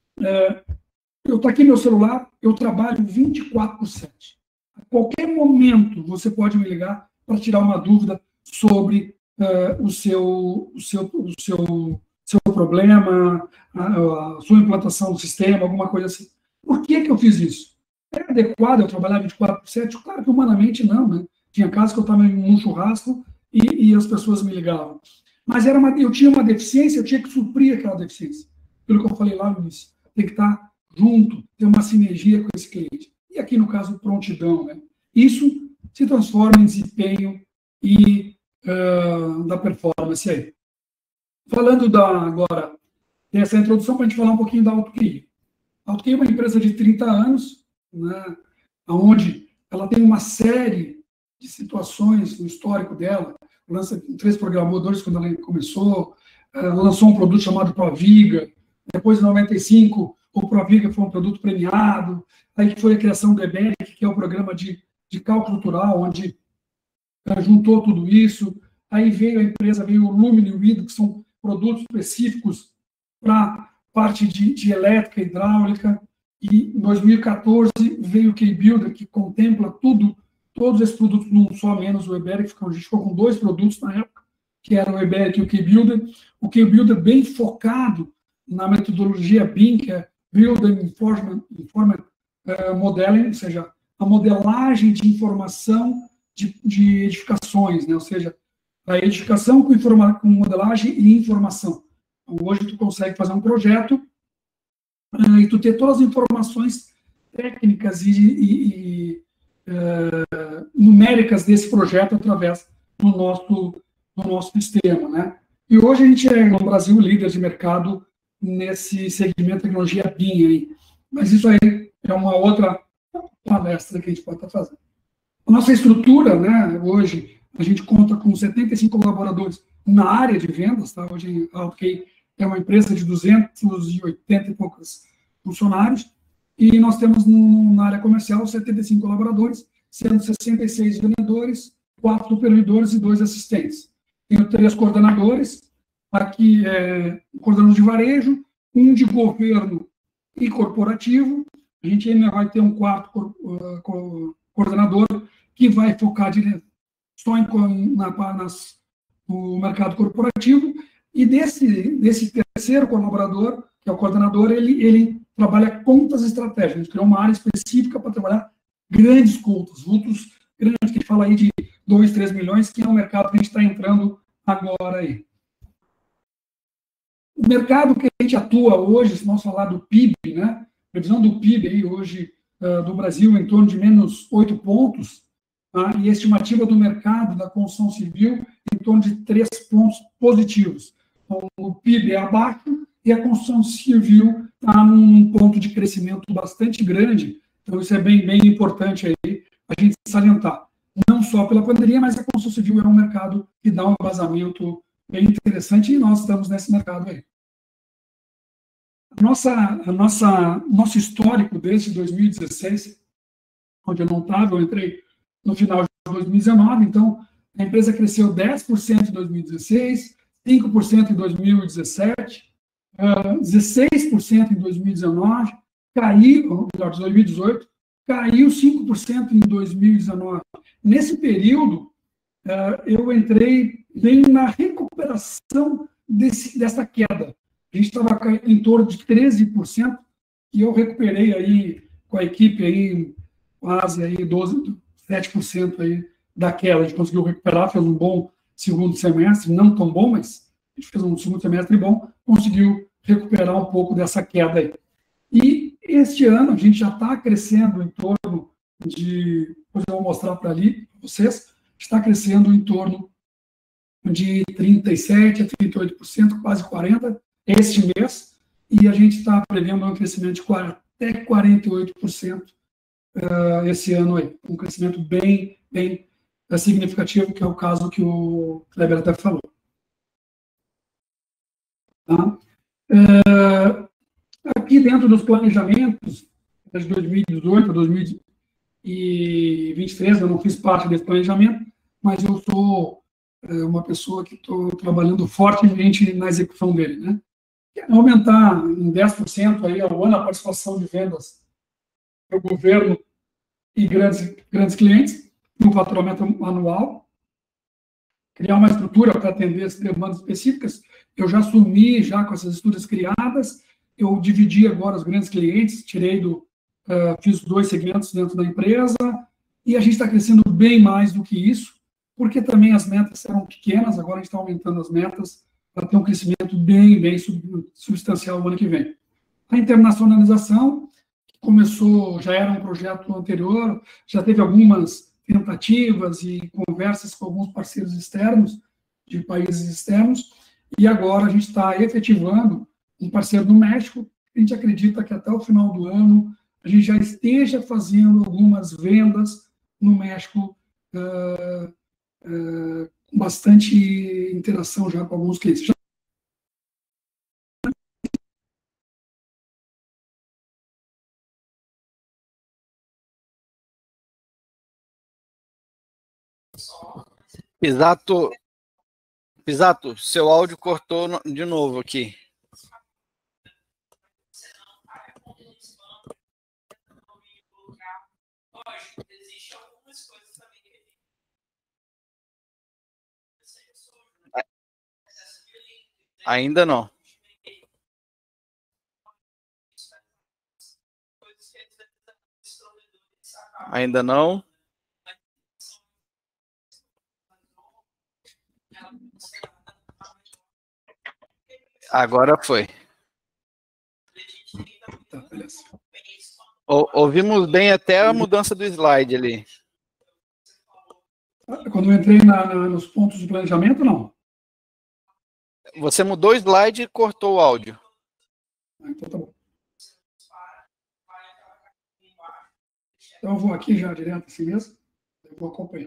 Speaker 3: É, eu estou aqui meu celular, eu trabalho vinte e quatro por sete. A qualquer momento você pode me ligar para tirar uma dúvida sobre uh, o, seu, o, seu, o seu, seu problema, a, a sua implantação do sistema, alguma coisa assim. Por que que eu fiz isso? É adequado eu trabalhar vinte e quatro por sete? Claro que humanamente não, né? Tinha casos que eu estava num churrasco e, e as pessoas me ligavam. Mas era uma, eu tinha uma deficiência, eu tinha que suprir aquela deficiência. Pelo que eu falei lá no início. Tem que estar junto, ter uma sinergia com esse cliente. E aqui, no caso, prontidão, né? Isso se transforma em desempenho e uh, da performance aí. Falando da, agora, dessa introdução, para a gente falar um pouquinho da AutoQI. A AutoQI é uma empresa de trinta anos, né, onde ela tem uma série de situações no histórico dela. Lança três programadores quando ela começou, uh, lançou um produto chamado Proviga. Depois, em noventa e cinco, o Proviga foi um produto premiado. Aí foi a criação do EBERIC, que é o programa de, de cálculo cultural, onde uh, juntou tudo isso. Aí veio a empresa, veio o Lumen e o Ido, que são produtos específicos para parte de, de elétrica e hidráulica. E em dois mil e quatorze veio o K-Builder, que contempla tudo, todos esses produtos num só, menos o EBERIC. A gente ficou com dois produtos na época, que eram o EBERIC e o K-Builder. O K-Builder bem focado na metodologia B I M, que é Building Informant, Informant uh, Modeling, ou seja, a modelagem de informação de, de edificações, né? Ou seja, a edificação com, informa, com modelagem e informação. Então, hoje tu consegue fazer um projeto uh, e tu ter todas as informações técnicas e, e, e uh, numéricas desse projeto através do nosso, do nosso sistema, né? E hoje a gente é, no Brasil, líder de mercado nesse segmento de tecnologia B I M aí. Mas isso aí é uma outra palestra que a gente pode estar fazendo. A nossa estrutura, né, hoje, a gente conta com setenta e cinco colaboradores na área de vendas, tá? Hoje a AutoQI é uma empresa de duzentos e oitenta e poucos funcionários, e nós temos no, na área comercial setenta e cinco colaboradores, sendo sessenta e seis vendedores, quatro supervisores e dois assistentes. Tenho três coordenadores, aqui é um coordenador de varejo, um de governo e corporativo. A gente ainda vai ter um quarto coordenador que vai focar direto só em, na, nas, no mercado corporativo. E desse, desse terceiro colaborador, que é o coordenador, ele, ele trabalha contas estratégicas. A gente criou uma área específica para trabalhar grandes contas, vultos grandes, que a gente fala aí de dois, três milhões, que é o mercado que a gente está entrando agora aí. O mercado que a gente atua hoje, se nós falar do P I B, né? Previsão do P I B aí hoje uh, do Brasil em torno de menos oito pontos, tá? E a estimativa do mercado da construção civil em torno de três pontos positivos. Então, o P I B é abaixo e a construção civil está num ponto de crescimento bastante grande. Então, isso é bem, bem importante aí a gente salientar. Não só pela pandemia, mas a construção civil é um mercado que dá um vazamento bem interessante e nós estamos nesse mercado aí. A nossa, a nossa, nosso histórico desde dois mil e dezesseis, onde eu não estava, eu entrei no final dois mil e dezenove, então a empresa cresceu dez por cento em dois mil e dezesseis, cinco por cento em dois mil e dezessete, uh, dezesseis por cento em dois mil e dezenove, caiu, melhor, dois mil e dezoito, caiu cinco por cento em dois mil e dezenove. Nesse período, uh, eu entrei bem na recuperação desse, dessa queda. A gente estava em torno de treze por cento e eu recuperei aí com a equipe aí quase aí doze, sete por cento aí da queda. A gente conseguiu recuperar, fez um bom segundo semestre, não tão bom, mas a gente fez um segundo semestre bom, conseguiu recuperar um pouco dessa queda aí. E este ano a gente já está crescendo em torno de, depois eu vou mostrar para ali, vocês, está crescendo em torno de trinta e sete por cento a trinta e oito por cento, quase quarenta por cento este mês, e a gente está prevendo um crescimento de até quarenta e oito por cento uh, esse ano aí, um crescimento bem, bem uh, significativo, que é o caso que o Kleber até falou. Tá? Uh, aqui dentro dos planejamentos de dois mil e dezoito a dois mil e vinte e três, eu não fiz parte desse planejamento, mas eu sou uh, uma pessoa que estou trabalhando fortemente na execução dele, né? Aumentar em dez por cento aí ao ano a participação de vendas do governo e grandes, grandes clientes no faturamento anual, criar uma estrutura para atender as demandas específicas. Eu já assumi, já com essas estruturas criadas, eu dividi agora os grandes clientes, tirei do, uh, fiz dois segmentos dentro da empresa, e a gente está crescendo bem mais do que isso, porque também as metas eram pequenas, agora a gente está aumentando as metas para ter um crescimento bem, bem substancial no ano que vem. A internacionalização, que começou, já era um projeto anterior, já teve algumas tentativas e conversas com alguns parceiros externos, de países externos, e agora a gente está efetivando um parceiro no México. A gente acredita que até o final do ano a gente já esteja fazendo algumas vendas no México, uh, uh, com bastante interação já com alguns clientes.
Speaker 2: Pisato, Pisato, seu áudio cortou de novo aqui. Ainda não. Ainda não. Agora foi. Ou, ouvimos bem até a mudança do slide ali.
Speaker 3: Quando eu entrei na, na, nos pontos de planejamento, não.
Speaker 2: Você mudou o slide e cortou o áudio.
Speaker 3: Ah, então tá bom. Então eu vou aqui já direto assim mesmo. Eu vou acompanhar.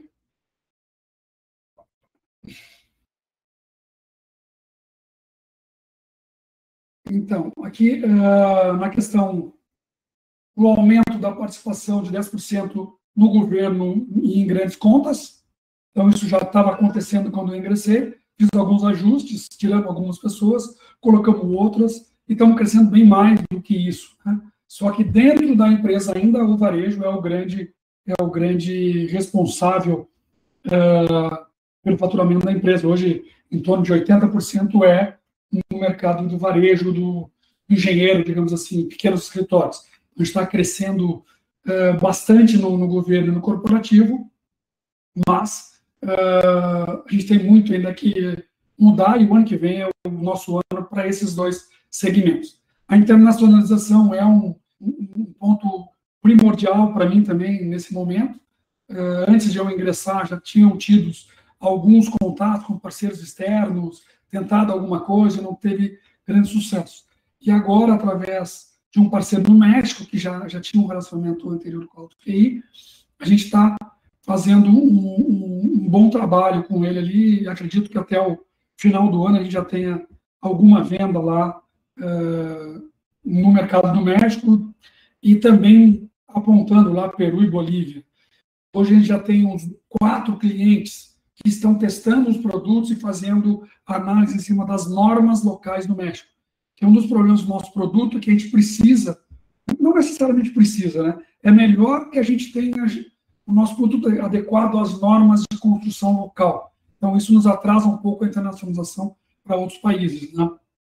Speaker 3: Então, aqui uh, na questão do aumento da participação de dez por cento no governo e em grandes contas. Então, isso já estava acontecendo quando eu ingressei. Fiz alguns ajustes, tiramos algumas pessoas, colocamos outras, e estamos crescendo bem mais do que isso, né? Só que dentro da empresa ainda o varejo é o grande, é o grande responsável uh, pelo faturamento da empresa. Hoje, em torno de oitenta por cento é no mercado do varejo, do engenheiro, digamos assim, pequenos escritórios. A gente está crescendo uh, bastante no, no governo e no corporativo, mas Uh, a gente tem muito ainda que mudar, e o ano que vem é o nosso ano para esses dois segmentos. A internacionalização é um, um ponto primordial para mim também nesse momento. Uh, antes de eu ingressar, já tinham tido alguns contatos com parceiros externos, tentado alguma coisa, não teve grande sucesso. E agora, através de um parceiro no México, que já, já tinha um relacionamento anterior com a Auto Q I, a gente está fazendo um, um, um bom trabalho com ele ali, e acredito que até o final do ano a gente já tenha alguma venda lá uh, no mercado do México, e também apontando lá Peru e Bolívia. Hoje a gente já tem uns quatro clientes que estão testando os produtos e fazendo análise em cima das normas locais no México. Que é um dos problemas do nosso produto, que a gente precisa, não necessariamente precisa, né? É melhor que a gente tenha o nosso produto adequado às normas de construção local. Então, isso nos atrasa um pouco a internacionalização para outros países, né?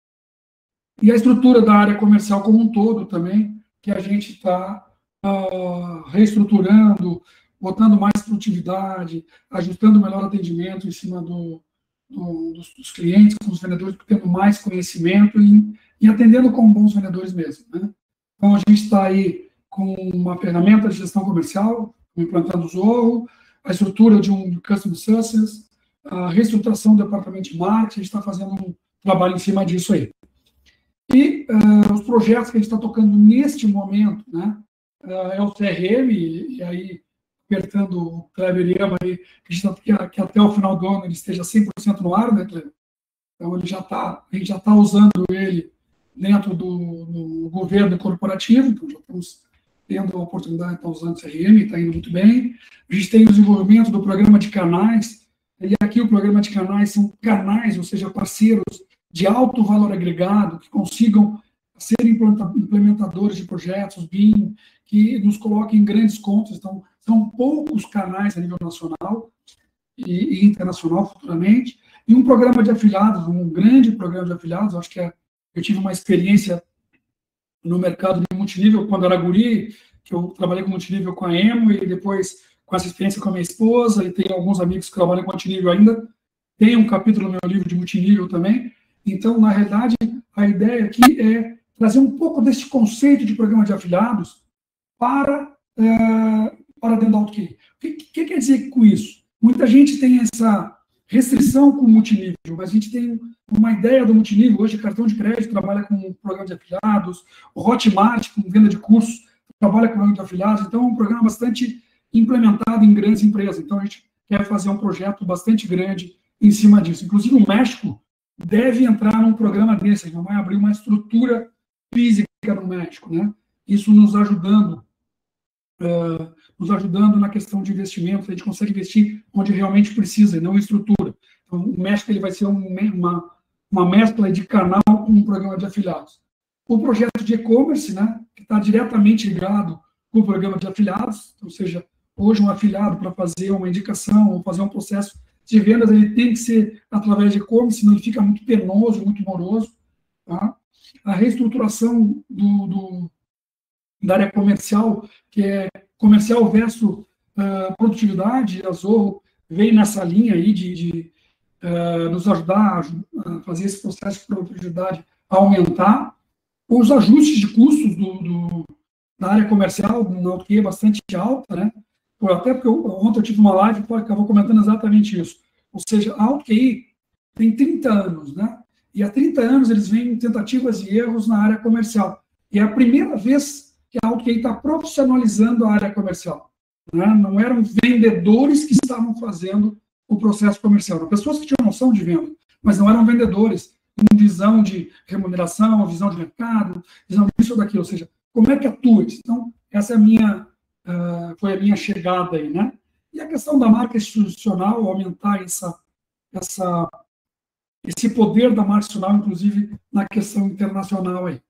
Speaker 3: E a estrutura da área comercial como um todo também, que a gente está uh, reestruturando, botando mais produtividade, ajustando o melhor atendimento em cima do, do, dos, dos clientes, com os vendedores, tendo mais conhecimento e, e atendendo como bons vendedores mesmo, né? Então, a gente está aí com uma ferramenta de gestão comercial, implantando o Zorro, a estrutura de um Customer Success, a reestruturação do departamento de marketing, a gente está fazendo um trabalho em cima disso aí. E uh, os projetos que a gente está tocando neste momento, né, uh, é o C R M, e, e aí, apertando o Kleber e Ema, aí, que, tá, que, que até o final do ano ele esteja cem por cento no ar, né, Kleber? Então, ele já tá, a gente já está usando ele dentro do, do governo corporativo, então já estamos tendo a oportunidade de estar usando o C R M, está indo muito bem. A gente tem o desenvolvimento do programa de canais, e aqui o programa de canais são canais, ou seja, parceiros de alto valor agregado, que consigam ser implementadores de projetos, B I M, que nos coloquem em grandes contas. Então, são poucos canais a nível nacional e, e internacional futuramente, e um programa de afiliados, um grande programa de afiliados. Acho que é, eu tive uma experiência no mercado de multinível, quando era guri, que eu trabalhei com multinível com a Emo, e depois com essa experiência com a minha esposa, e tenho alguns amigos que trabalham com multinível ainda. Tem um capítulo no meu livro de multinível também. Então, na realidade, a ideia aqui é trazer um pouco desse conceito de programa de afiliados para, é, para dentro da AutoQI. O que, que quer dizer com isso? Muita gente tem essa restrição com o multinível, mas a gente tem uma ideia do multinível. Hoje, cartão de crédito trabalha com um programa de afiliados, o Hotmart, com venda de cursos, trabalha com programa de afiliados. Então, é um programa bastante implementado em grandes empresas. Então, a gente quer fazer um projeto bastante grande em cima disso. Inclusive, o México deve entrar num programa desse. A gente vai abrir uma estrutura física no México, né? Isso nos ajudando, uh, nos ajudando na questão de investimento. A gente consegue investir onde realmente precisa, e não em estrutura. Então, o México ele vai ser um, uma, uma mescla de canal com um programa de afiliados. O projeto de e-commerce, né, que está diretamente ligado com o programa de afiliados, ou seja, hoje um afiliado para fazer uma indicação ou fazer um processo de vendas, ele tem que ser através de e-commerce, senão ele fica muito penoso, muito moroso. Tá? A reestruturação do, do, da área comercial, que é comercial versus uh, produtividade, a Zorro vem nessa linha aí de, de uh, nos ajudar a fazer esse processo de produtividade aumentar. Os ajustes de custos do, do, da área comercial, na AutoQI, é bastante alta, né? Até porque eu, ontem eu tive uma live que acabou comentando exatamente isso. Ou seja, a AutoQI tem trinta anos, né? E há trinta anos eles vêm em tentativas e erros na área comercial. E é a primeira vez que a AutoQI está profissionalizando a área comercial. Né? Não eram vendedores que estavam fazendo o processo comercial. Eram pessoas que tinham noção de venda, mas não eram vendedores com visão de remuneração, visão de mercado, visão disso ou daquilo. Ou seja, como é que atua isso? Então, essa é a minha... Uh, foi a minha chegada aí, né? E a questão da marca institucional, aumentar essa, essa, esse poder da marca institucional, inclusive na questão internacional aí.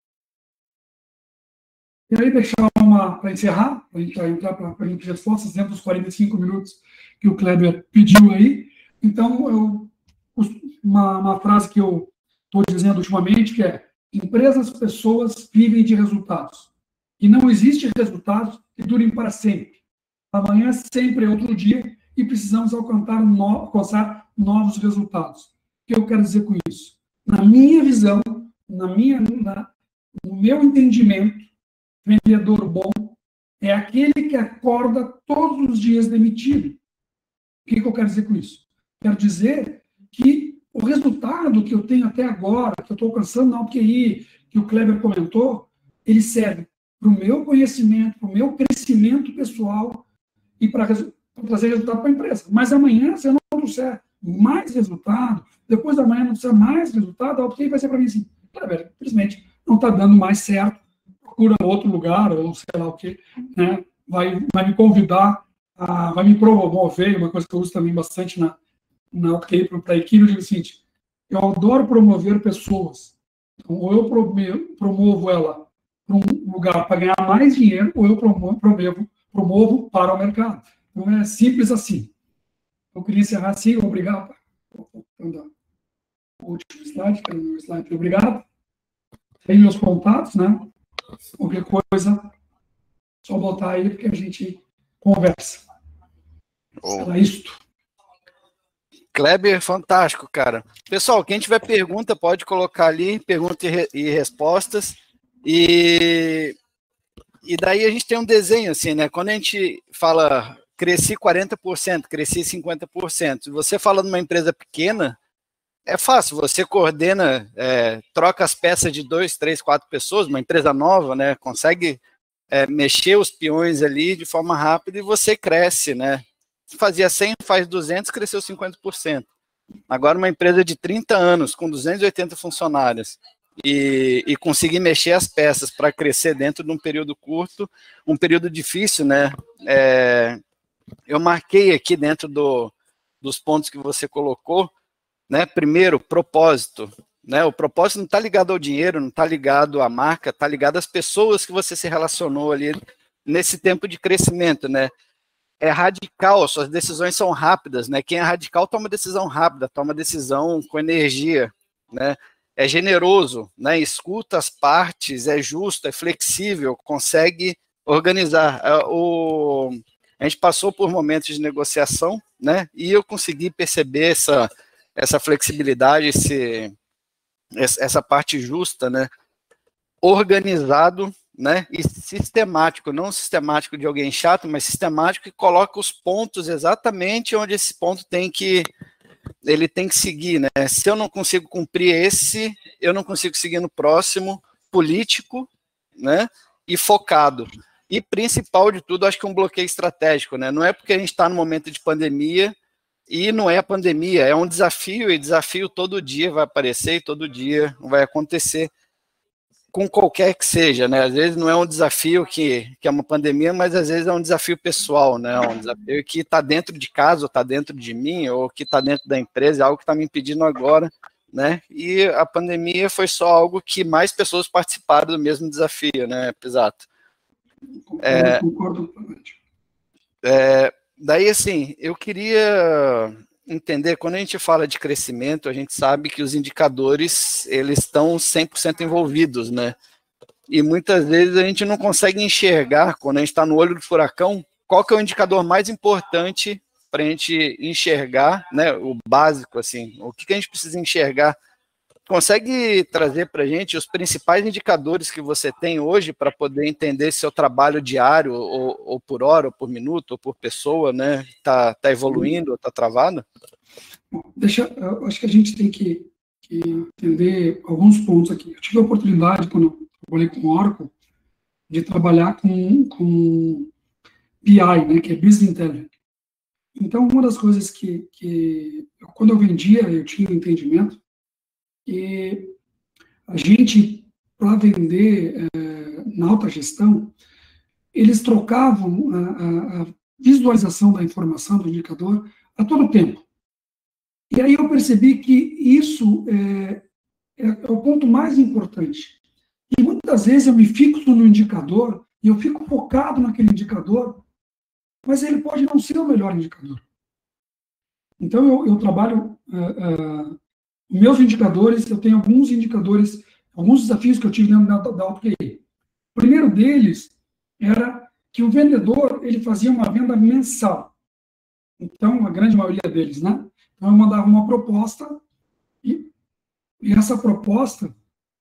Speaker 3: E aí, deixar uma, para encerrar, para a gente entrar para a gente respostas dentro dos quarenta e cinco minutos que o Kleber pediu aí. Então, eu, uma, uma frase que eu estou dizendo ultimamente, que é: empresas, pessoas vivem de resultados. E não existe resultados que durem para sempre. Amanhã sempre é outro dia e precisamos alcançar, no, alcançar novos resultados. O que eu quero dizer com isso? Na minha visão, na minha, na, no meu entendimento, vendedor bom é aquele que acorda todos os dias demitido. O que eu quero dizer com isso? Quero dizer que o resultado que eu tenho até agora, que eu estou alcançando na AutoQI, que o Kleber comentou, ele serve para o meu conhecimento, para o meu crescimento pessoal e para trazer resultado para a empresa. Mas amanhã, se eu não trouxer mais resultado, depois da manhã não trouxer mais resultado, a AutoQI vai ser para mim assim: Kleber, infelizmente, não está dando mais certo, procura outro lugar, ou sei lá o quê, né? vai, vai me convidar a, vai me promover, uma coisa que eu uso também bastante na, na OutKey para a equipe, eu digo o seguinte, eu adoro promover pessoas. Então, ou eu promovo, promovo ela para um lugar para ganhar mais dinheiro, ou eu promovo, promovo, promovo para o mercado. Então, é simples assim. Eu queria encerrar assim, obrigado. O último slide, que era o meu slide, obrigado. Tem meus contatos, né? Qualquer coisa, só botar aí, porque a gente conversa.
Speaker 2: Oh.
Speaker 3: Era isto.
Speaker 2: Kleber, fantástico, cara. Pessoal, quem tiver pergunta, pode colocar ali, perguntas e, re e respostas. E, e daí a gente tem um desenho, assim, né? Quando a gente fala, cresci quarenta por cento, cresci cinquenta por cento, se você fala numa empresa pequena, é fácil, você coordena, é, troca as peças de dois, três, quatro pessoas, uma empresa nova, né? Consegue é, mexer os peões ali de forma rápida e você cresce, né? Fazia cem, faz duzentos, cresceu cinquenta por cento. Agora uma empresa de trinta anos, com duzentos e oitenta funcionários, e, e conseguir mexer as peças para crescer dentro de um período curto, um período difícil, né? É, eu marquei aqui dentro do, dos pontos que você colocou, né? Primeiro, propósito. Né? O propósito não está ligado ao dinheiro, não está ligado à marca, está ligado às pessoas que você se relacionou ali nesse tempo de crescimento, né? É radical, suas decisões são rápidas, né? Quem é radical toma decisão rápida, toma decisão com energia, né? É generoso, né? Escuta as partes, é justo, é flexível, consegue organizar. O... A gente passou por momentos de negociação, né? E eu consegui perceber essa, essa flexibilidade, esse, essa parte justa, né? Organizado, né, e sistemático, não sistemático de alguém chato, mas sistemático que coloca os pontos exatamente onde esse ponto tem que, ele tem que seguir, né, se eu não consigo cumprir esse, eu não consigo seguir no próximo, político, né, e focado, e principal de tudo, acho que um bloqueio estratégico, né, não é porque a gente está no momento de pandemia, e não é a pandemia, é um desafio, e desafio todo dia vai aparecer, e todo dia vai acontecer, com qualquer que seja, né? Às vezes não é um desafio que, que é uma pandemia, mas às vezes é um desafio pessoal, né? Um desafio que está dentro de casa, ou está dentro de mim, ou que está dentro da empresa, é algo que está me impedindo agora, né? E a pandemia foi só algo que mais pessoas participaram do mesmo desafio, né, Pisato? É,
Speaker 3: concordo totalmente.
Speaker 2: É, daí, assim, eu queria entender, quando a gente fala de crescimento, a gente sabe que os indicadores, eles estão cem por cento envolvidos, né? E muitas vezes a gente não consegue enxergar, quando a gente está no olho do furacão, qual que é o indicador mais importante para a gente enxergar, né? O básico, assim, o que, que a gente precisa enxergar. Consegue trazer para a gente os principais indicadores que você tem hoje para poder entender seu trabalho diário, ou, ou por hora, ou por minuto, ou por pessoa, né? Está tá evoluindo, ou está travado?
Speaker 3: Deixa, eu acho que a gente tem que, que entender alguns pontos aqui. Eu tive a oportunidade, quando eu trabalhei com Oracle, de trabalhar com, com B I, né, que é Business Intelligence. Então, uma das coisas que, que quando eu vendia, eu tinha um entendimento, e a gente, para vender é, na alta gestão, eles trocavam a, a, a visualização da informação do indicador a todo tempo. E aí eu percebi que isso é, é, é o ponto mais importante. E muitas vezes eu me fixo no indicador e eu fico focado naquele indicador, mas ele pode não ser o melhor indicador. Então eu, eu trabalho... Uh, uh, meus indicadores, eu tenho alguns indicadores, alguns desafios que eu tive dentro da, da AutoQI. O primeiro deles era que o vendedor, ele fazia uma venda mensal. Então, a grande maioria deles, né? Então, eu mandava uma proposta e, e essa proposta,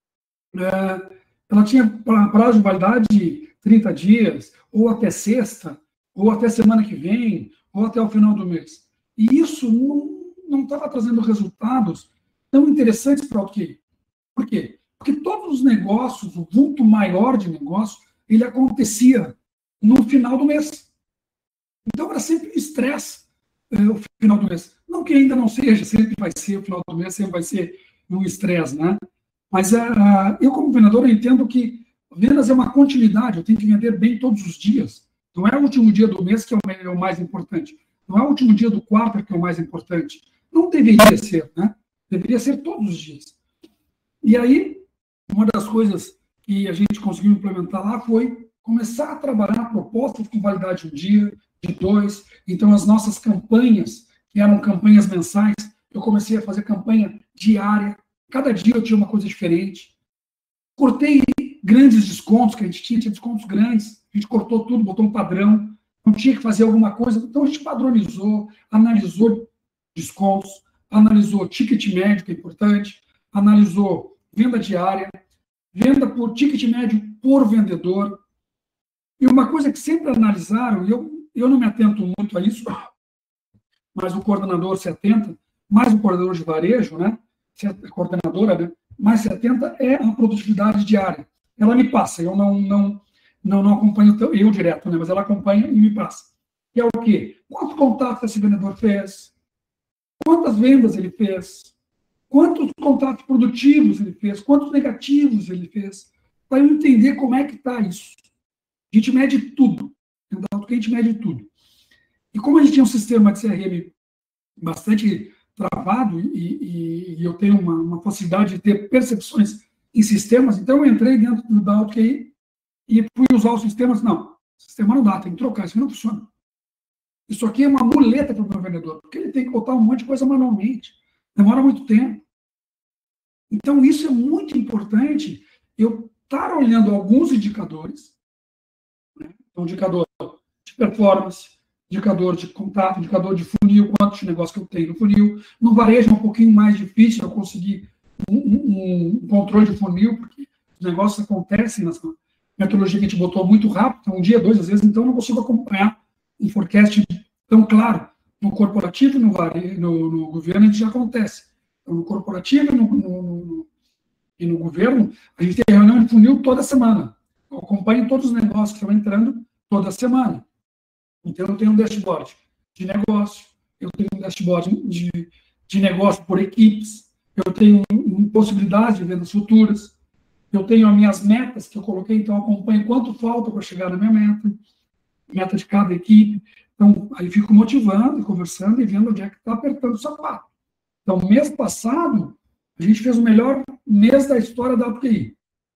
Speaker 3: é, ela tinha prazo de validade de trinta dias, ou até sexta, ou até semana que vem, ou até o final do mês. E isso não estava trazendo resultados tão interessantes para o AutoQI. Por quê? Porque todos os negócios, o vulto maior de negócio, ele acontecia no final do mês. Então, era sempre estresse é, o final do mês. Não que ainda não seja, sempre vai ser, o final do mês sempre vai ser um estresse, né? Mas uh, eu, como vendedor, eu entendo que vendas é uma continuidade, eu tenho que vender bem todos os dias. Não é o último dia do mês que é o mais importante. Não é o último dia do quarto que é o mais importante. Não deveria ser, né? Deveria ser todos os dias. E aí, uma das coisas que a gente conseguiu implementar lá foi começar a trabalhar propostas com validade de um dia, de dois. Então, as nossas campanhas, que eram campanhas mensais, eu comecei a fazer campanha diária. Cada dia eu tinha uma coisa diferente. Cortei grandes descontos que a gente tinha, tinha descontos grandes. A gente cortou tudo, botou um padrão. Não tinha que fazer alguma coisa. Então, a gente padronizou, analisou descontos, analisou ticket médio, que é importante, analisou venda diária, venda por ticket médio por vendedor. E uma coisa que sempre analisaram, e eu, eu não me atento muito a isso, mas o coordenador se atenta, mais o coordenador de varejo, né? A coordenadora, né? Mais se atenta é a produtividade diária. Ela me passa, eu não, não, não, não acompanho eu direto, né? Mas ela acompanha e me passa. Que é o quê? Quantos contatos esse vendedor fez? Quantas vendas ele fez? Quantos contatos produtivos ele fez? Quantos negativos ele fez? Para eu entender como é que está isso. A gente mede tudo. A gente mede tudo. E como a gente tinha um sistema de C R M bastante travado e, e, e eu tenho uma, uma facilidade de ter percepções em sistemas, então eu entrei dentro do da AutoQI e fui usar os sistemas. Não, sistema não dá, tem que trocar, isso não funciona. Isso aqui é uma muleta para o meu vendedor, porque ele tem que botar um monte de coisa manualmente. Demora muito tempo. Então, isso é muito importante, eu estar olhando alguns indicadores, né? Então, indicador de performance, indicador de contato, indicador de funil, quantos negócios que eu tenho no funil. No varejo é um pouquinho mais difícil eu conseguir um, um, um controle de funil, porque os negócios acontecem nessa metodologia que a gente botou muito rápido, então, um dia, dois, às vezes, então eu não consigo acompanhar um forecast tão claro. No corporativo e no, no, no governo, a gente já acontece. Então, no corporativo e no, no, no, e no governo, a gente tem reunião de funil toda semana. Eu acompanho todos os negócios que estão entrando toda semana. Então, eu tenho um dashboard de negócio, eu tenho um dashboard de, de negócio por equipes, eu tenho possibilidade de vendas futuras, eu tenho as minhas metas que eu coloquei, então eu acompanho quanto falta para chegar na minha meta, meta de cada equipe. Então, aí fico motivando, conversando e vendo onde é que está apertando o sapato. Então, mês passado, a gente fez o melhor mês da história da AutoQI.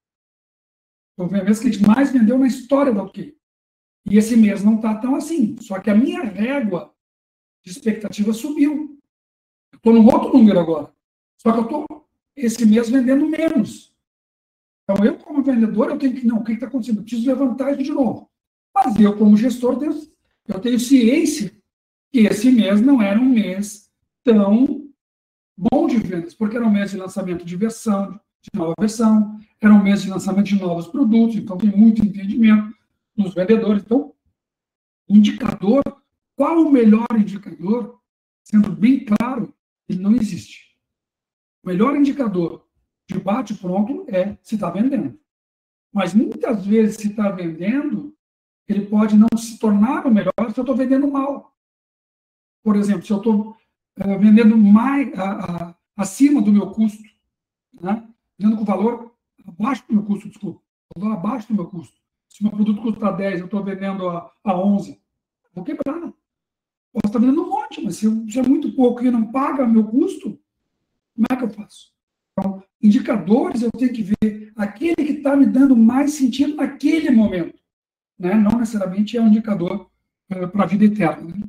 Speaker 3: Foi a mês que a gente mais vendeu na história da AutoQI. E esse mês não está tão assim. Só que a minha régua de expectativa subiu. Eu estou num outro número agora. Só que eu estou, esse mês, vendendo menos. Então, eu, como vendedor, eu tenho que... Não, o que está acontecendo? Eu preciso levantar isso de novo. Mas eu, como gestor, tenho, eu tenho ciência que esse mês não era um mês tão bom de vendas, porque era um mês de lançamento de versão, de nova versão, era um mês de lançamento de novos produtos, então tem muito entendimento nos vendedores. Então, indicador, qual o melhor indicador? Sendo bem claro, ele não existe. O melhor indicador de bate-pronto é se está vendendo. Mas muitas vezes, se está vendendo, ele pode não se tornar o melhor se eu estou vendendo mal. Por exemplo, se eu estou uh, vendendo mais, a, a, acima do meu custo, né? Vendendo com valor abaixo do meu custo, desculpa, valor abaixo do meu custo. Se o meu produto custa dez, eu estou vendendo a, a onze, vou quebrar. Posso estar vendendo um monte, mas se, eu, se é muito pouco e não paga o meu custo, como é que eu faço? Então, indicadores, eu tenho que ver aquele que está me dando mais sentido naquele momento. Né? Não necessariamente é um indicador uh, para a vida eterna. Né?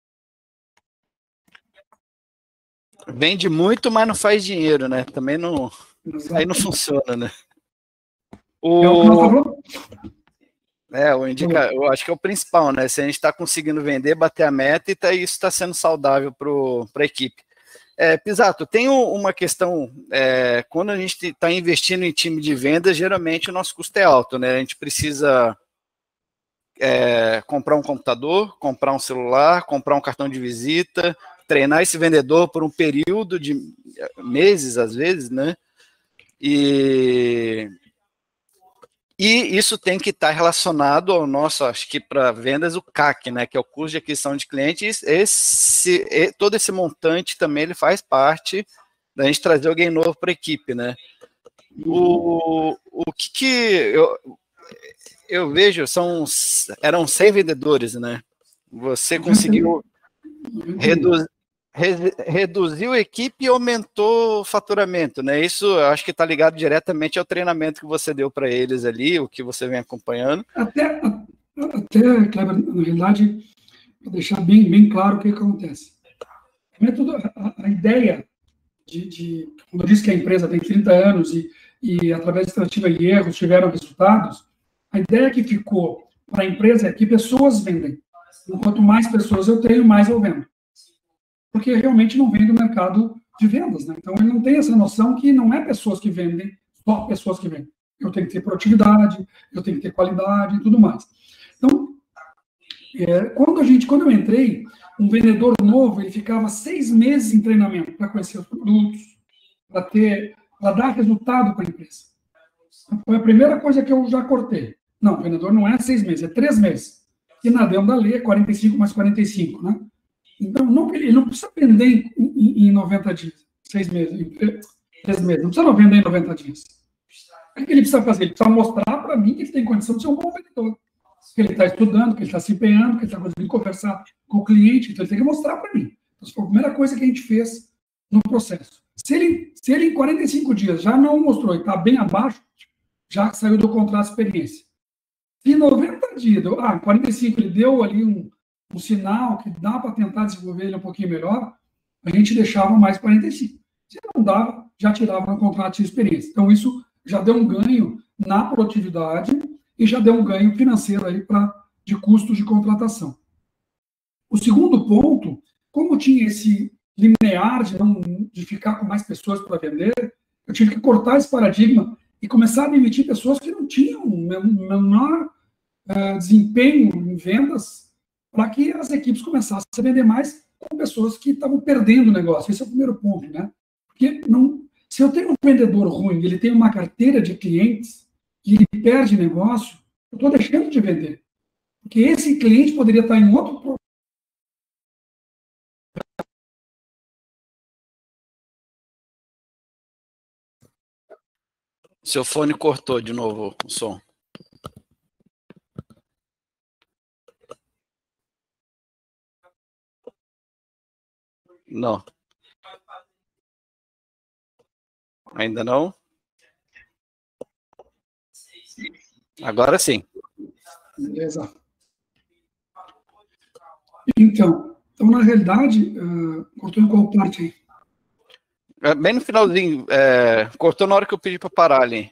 Speaker 2: Vende muito, mas não faz dinheiro, né? Também não...
Speaker 3: Exatamente.
Speaker 2: Aí não funciona, né?
Speaker 3: O... É o que nós falamos?
Speaker 2: É, o indica... eu acho que é o principal, né? Se a gente está conseguindo vender, bater a meta, e tá, isso está sendo saudável para a equipe. É, Pisato, tem uma questão, é, quando a gente está investindo em time de vendas, geralmente o nosso custo é alto, né? A gente precisa é, comprar um computador, comprar um celular, comprar um cartão de visita, treinar esse vendedor por um período de meses, às vezes, né? E, e isso tem que estar relacionado ao nosso, acho que para vendas, o C A C, né? Que é o custo de aquisição de clientes. Esse, todo esse montante também ele faz parte da gente trazer alguém novo para a equipe, né? O, o que que... Eu, eu vejo, são, eram cem vendedores, né? Você conseguiu reduzir, reduziu a equipe e aumentou o faturamento, né? Isso eu acho que está ligado diretamente ao treinamento que você deu para eles ali, o que você vem acompanhando.
Speaker 3: Até, até Kleber, na realidade, para deixar bem, bem claro o que acontece. A, a ideia de, de, quando eu disse que a empresa tem trinta anos e, e através de tentativa e erros tiveram resultados, a ideia que ficou para a empresa é que pessoas vendem. Quanto mais pessoas eu tenho, mais eu vendo. Porque realmente não vem do mercado de vendas, né? Então ele não tem essa noção que não é pessoas que vendem, só pessoas que vendem. Eu tenho que ter produtividade, eu tenho que ter qualidade e tudo mais. Então, é, quando a gente, quando eu entrei, um vendedor novo, ele ficava seis meses em treinamento para conhecer os produtos, para ter, para dar resultado para a empresa. Então, foi a primeira coisa que eu já cortei. Não, o vendedor não é seis meses, é três meses. E na dentro da lei é quarenta e cinco mais quarenta e cinco, né? Então, não, ele não precisa vender em, em, em noventa dias, seis meses, em três meses. Não precisa vender em noventa dias. O que ele precisa fazer? Ele precisa mostrar para mim que ele tem condição de ser um bom vendedor. Que ele está estudando, que ele está se empenhando, que ele está conseguindo conversar com o cliente. Então, ele tem que mostrar para mim. Então, foi a primeira coisa que a gente fez no processo. Se ele, se ele em quarenta e cinco dias já não mostrou e está bem abaixo, já saiu do contrato de experiência. Se em noventa dias, ah, em quarenta e cinco ele deu ali um, um sinal que dá para tentar desenvolver ele um pouquinho melhor, a gente deixava mais quarenta e cinco. Se não dava, já tirava no contrato de experiência. Então, isso já deu um ganho na produtividade e já deu um ganho financeiro aí pra, de custos de contratação. O segundo ponto, como tinha esse linear de, não, de ficar com mais pessoas para vender, eu tive que cortar esse paradigma e começar a demitir pessoas que não tinham menor uh, desempenho em vendas para que as equipes começassem a vender mais com pessoas que estavam perdendo o negócio. Esse é o primeiro ponto, né? Porque não, se eu tenho um vendedor ruim, ele tem uma carteira de clientes e ele perde negócio, eu estou deixando de vender. Porque esse cliente poderia estar em outro...
Speaker 2: Seu fone cortou de novo o som. Não. Ainda não? Agora sim.
Speaker 3: Beleza. Então, então na realidade, uh, cortou em qual parte aí?
Speaker 2: É, bem no finalzinho, é, cortou na hora que eu pedi para parar ali.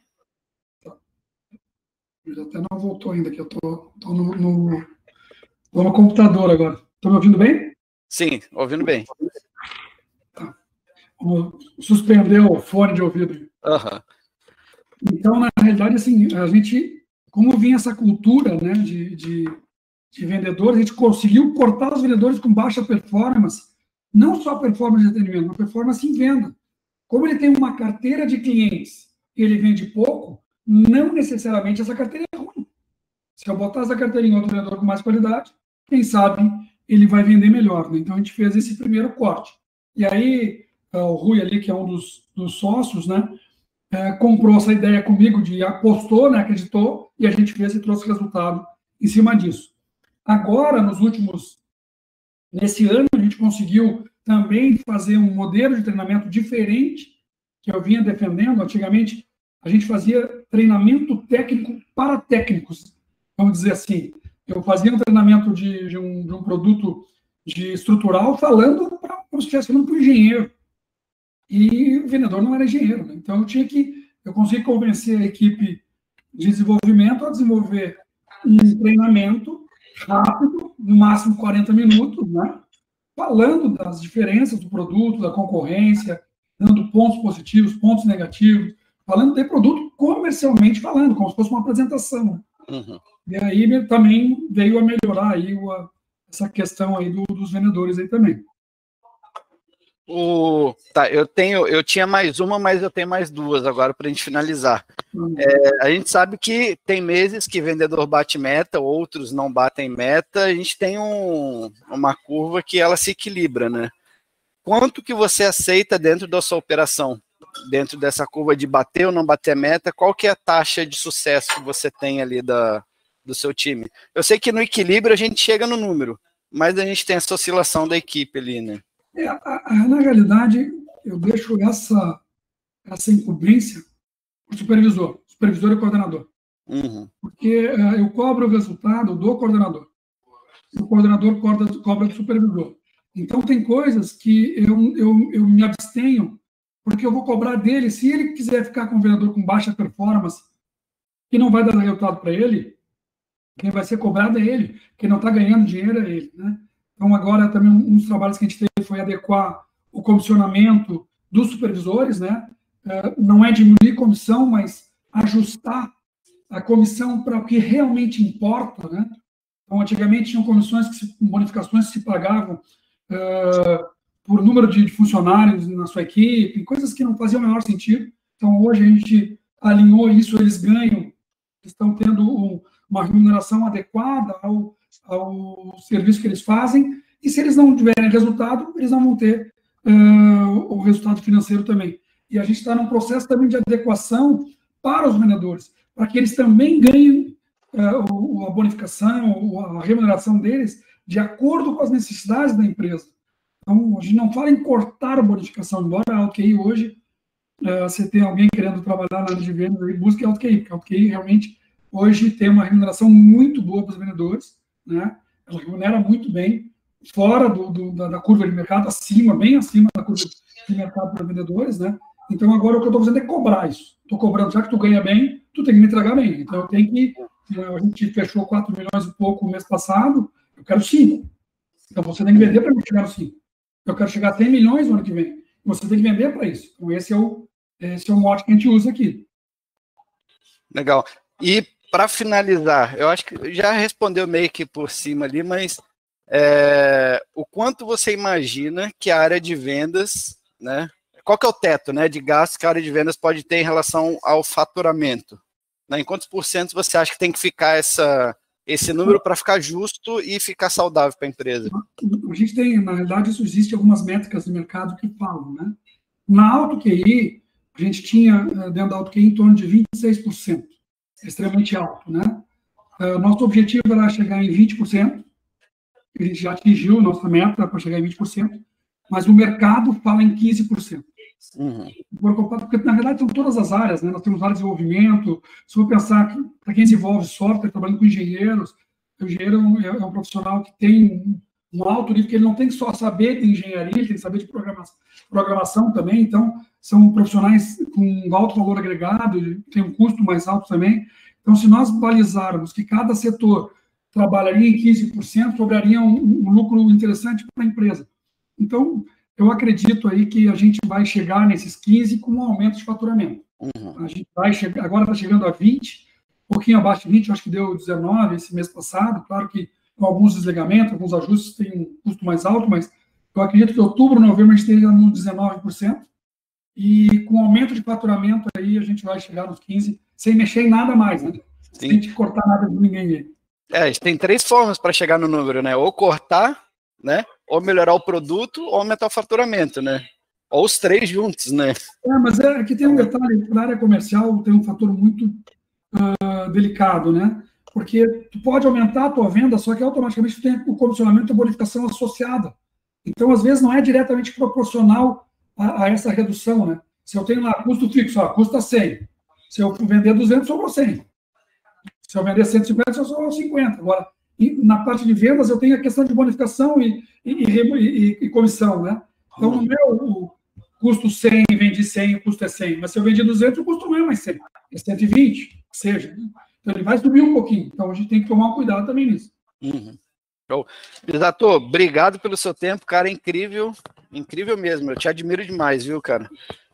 Speaker 3: Ele até não voltou ainda, que eu tô, tô, no, no, tô no computador agora. Estão me ouvindo bem?
Speaker 2: Sim, ouvindo bem.
Speaker 3: Tá. Vamos suspender o fone de ouvido.
Speaker 2: Uhum.
Speaker 3: Então, na realidade, assim, a gente, como vinha essa cultura, né, de, de, de vendedores, a gente conseguiu cortar os vendedores com baixa performance, não só performance de atendimento, mas performance em venda. Como ele tem uma carteira de clientes e ele vende pouco, não necessariamente essa carteira é ruim. Se eu botar essa carteira em outro vendedor com mais qualidade, quem sabe ele vai vender melhor, né? Então, a gente fez esse primeiro corte. E aí, o Rui ali, que é um dos, dos sócios, né, é, comprou essa ideia comigo, de apostou, né, acreditou, e a gente fez e trouxe resultado em cima disso. Agora, nos últimos... Nesse ano, a gente conseguiu também fazer um modelo de treinamento diferente, que eu vinha defendendo. Antigamente, a gente fazia treinamento técnico para técnicos, vamos dizer assim. Eu fazia um treinamento de, de, um, de um produto de estrutural falando para os chefes, falando para o engenheiro. E o vendedor não era engenheiro, né? Então eu tinha que, eu consegui convencer a equipe de desenvolvimento a desenvolver um treinamento rápido, no máximo quarenta minutos, né? Falando das diferenças do produto, da concorrência, dando pontos positivos, pontos negativos, falando de produto comercialmente falando, como se fosse uma apresentação. Uhum. E aí também veio a melhorar aí a, essa questão aí do, dos vendedores aí também.
Speaker 2: O, tá, eu tenho, eu tinha mais uma, mas eu tenho mais duas agora para a gente finalizar. Uhum. É, a gente sabe que tem meses que vendedor bate meta, outros não batem meta. A gente tem um, uma curva que ela se equilibra, né? Quanto que você aceita dentro da sua operação? Dentro dessa curva de bater ou não bater meta, qual que é a taxa de sucesso que você tem ali da, do seu time? Eu sei que no equilíbrio a gente chega no número, mas a gente tem essa oscilação da equipe ali, né?
Speaker 3: É, a, a, na realidade, eu deixo essa, essa incumbência para o supervisor, supervisor e coordenador. Uhum. Porque uh, eu cobro o resultado do coordenador. O coordenador cobra, cobra do supervisor. Então, tem coisas que eu, eu, eu me abstenho, porque eu vou cobrar dele. Se ele quiser ficar com o vendedor com baixa performance, que não vai dar resultado para ele, quem vai ser cobrado é ele. Quem não está ganhando dinheiro é ele, né? Então, agora, também, um dos trabalhos que a gente teve foi adequar o comissionamento dos supervisores, né? Uh, não é diminuir comissão, mas ajustar a comissão para o que realmente importa, né? Então, antigamente, tinham comissões, que se, bonificações que se pagavam uh, por número de, de funcionários na sua equipe, coisas que não faziam o menor sentido. Então, hoje, a gente alinhou isso, eles ganham, estão tendo um, uma remuneração adequada ao, ao serviço que eles fazem, e se eles não tiverem resultado, eles não vão ter uh, o resultado financeiro também. E a gente está num processo também de adequação para os vendedores, para que eles também ganhem uh, a bonificação, a remuneração deles, de acordo com as necessidades da empresa. Então, a gente não fala em cortar a bonificação, embora a AutoQI hoje, uh, você tem alguém querendo trabalhar na área de vendas e busca a AutoQI, porque a AutoQI realmente hoje tem uma remuneração muito boa para os vendedores, né? Ela remunera muito bem, fora do, do, da, da curva de mercado, acima, bem acima da curva de mercado para vendedores, né? Então, agora o que eu estou fazendo é cobrar isso. Estou cobrando, já que tu ganha bem, tu tem que me entregar bem. Então, eu tenho que... A gente fechou quatro milhões e pouco no mês passado, eu quero cinco. Então, você tem que vender para eu chegar no cinco. Eu quero chegar a cem milhões no ano que vem. Você tem que vender para isso. Então, esse é, o, esse é o mote que a gente usa aqui.
Speaker 2: Legal. E, para finalizar, eu acho que já respondeu meio que por cima ali, mas é, o quanto você imagina que a área de vendas, né? Qual que é o teto, né, de gastos que a área de vendas pode ter em relação ao faturamento? Né? Em quantos por cento você acha que tem que ficar essa, esse número para ficar justo e ficar saudável para a empresa?
Speaker 3: A gente tem, na realidade, isso existe algumas métricas de mercado que falam, né? Na AutoQI, a gente tinha dentro da AutoQI em torno de vinte e seis por cento, extremamente alto, né? Uh, nosso objetivo era chegar em vinte por cento, a gente já atingiu nossa meta para chegar em vinte por cento, mas o mercado fala em quinze por cento. Uhum. Porque, na verdade, são todas as áreas, né? Nós temos área de desenvolvimento. Se eu pensar que, para quem desenvolve software, trabalhando com engenheiros, o engenheiro é, é um profissional que tem um, um alto nível, que ele não tem que só saber de engenharia, ele tem que saber de programação, programação também. Então, são profissionais com alto valor agregado, tem um custo mais alto também. Então, se nós balizarmos que cada setor trabalharia em quinze por cento, sobraria um, um lucro interessante para a empresa. Então, eu acredito aí que a gente vai chegar nesses quinze com um aumento de faturamento. Uhum. A gente vai chegar, agora está chegando a vinte, um pouquinho abaixo de vinte, acho que deu dezenove esse mês passado. Claro que com alguns desligamentos, alguns ajustes, tem um custo mais alto, mas eu acredito que outubro, novembro, a gente esteja no dezenove por cento. E com aumento de faturamento aí, a gente vai chegar nos quinze, sem mexer em nada mais, né? Sem a gente cortar nada de ninguém aí.
Speaker 2: É, a gente tem três formas para chegar no número, né? Ou cortar, né? Ou melhorar o produto, ou aumentar o faturamento, né? Ou os três juntos, né?
Speaker 3: É, mas é que tem um detalhe, na área comercial tem um fator muito uh, delicado, né? Porque tu pode aumentar a tua venda, só que automaticamente tu tem o comissionamento e a bonificação associada. Então, às vezes, não é diretamente proporcional a, a essa redução, né? Se eu tenho lá custo fixo, ó, custa cem. Se eu vender duzentos, sobrou cem. Se eu vender cento e cinquenta, sobrou cinquenta. Agora, e na parte de vendas, eu tenho a questão de bonificação e, e, e, e comissão, né? Então, no meu o custo cem, vendi cem, o custo é cem. Mas se eu vendi duzentos, o custo não é mais cem. É cento e vinte, que seja. Então, ele vai subir um pouquinho. Então, a gente tem que tomar um cuidado também nisso.
Speaker 2: Uhum. Show. Pisato, obrigado pelo seu tempo, cara. Incrível. Incrível mesmo. Eu te admiro demais, viu, cara?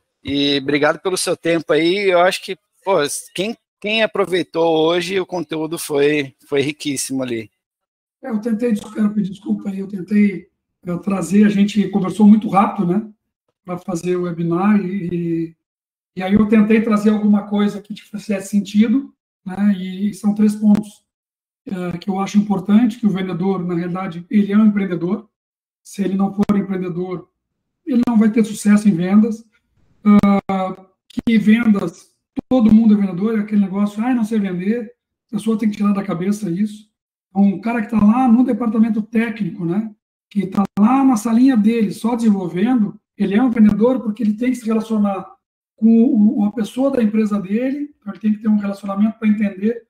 Speaker 2: E obrigado pelo seu tempo aí. Eu acho que, pô, quem... Quem aproveitou hoje, o conteúdo foi, foi riquíssimo ali.
Speaker 3: É, eu tentei, quero pedir desculpa aí, eu tentei eu trazer, a gente conversou muito rápido, né, para fazer o webinar, e, e aí eu tentei trazer alguma coisa que fizesse sentido, né, e são três pontos é, que eu acho importante, que o vendedor, na realidade, ele é um empreendedor. Se ele não for empreendedor, ele não vai ter sucesso em vendas. Uh, que vendas... Todo mundo é vendedor, é aquele negócio, ah, não sei vender, a pessoa tem que tirar da cabeça isso. Um cara que está lá no departamento técnico, né, que está lá na salinha dele, só desenvolvendo, ele é um vendedor porque ele tem que se relacionar com a pessoa da empresa dele, ele tem que ter um relacionamento para entender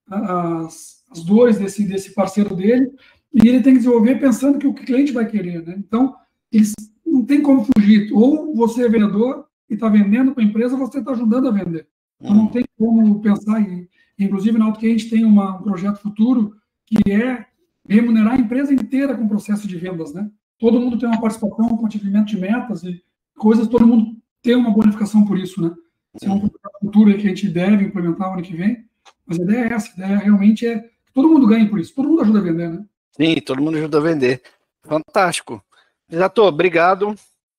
Speaker 3: as, as dores desse, desse parceiro dele, e ele tem que desenvolver pensando que o cliente vai querer, né? Então, eles não tem como fugir. Ou você é vendedor e está vendendo para a empresa, ou você está ajudando a vender. Então, não tem como pensar em... Inclusive, na Autoque a gente tem uma, um projeto futuro que é remunerar a empresa inteira com o processo de vendas, né? Todo mundo tem uma participação, um atingimento de metas e coisas, todo mundo tem uma bonificação por isso, né? Esse é um projeto futuro aí que a gente deve implementar no ano que vem, mas a ideia é essa, a ideia realmente é que todo mundo ganhe por isso, todo mundo ajuda a vender, né?
Speaker 2: Sim, todo mundo ajuda a vender. Fantástico. Exato, obrigado.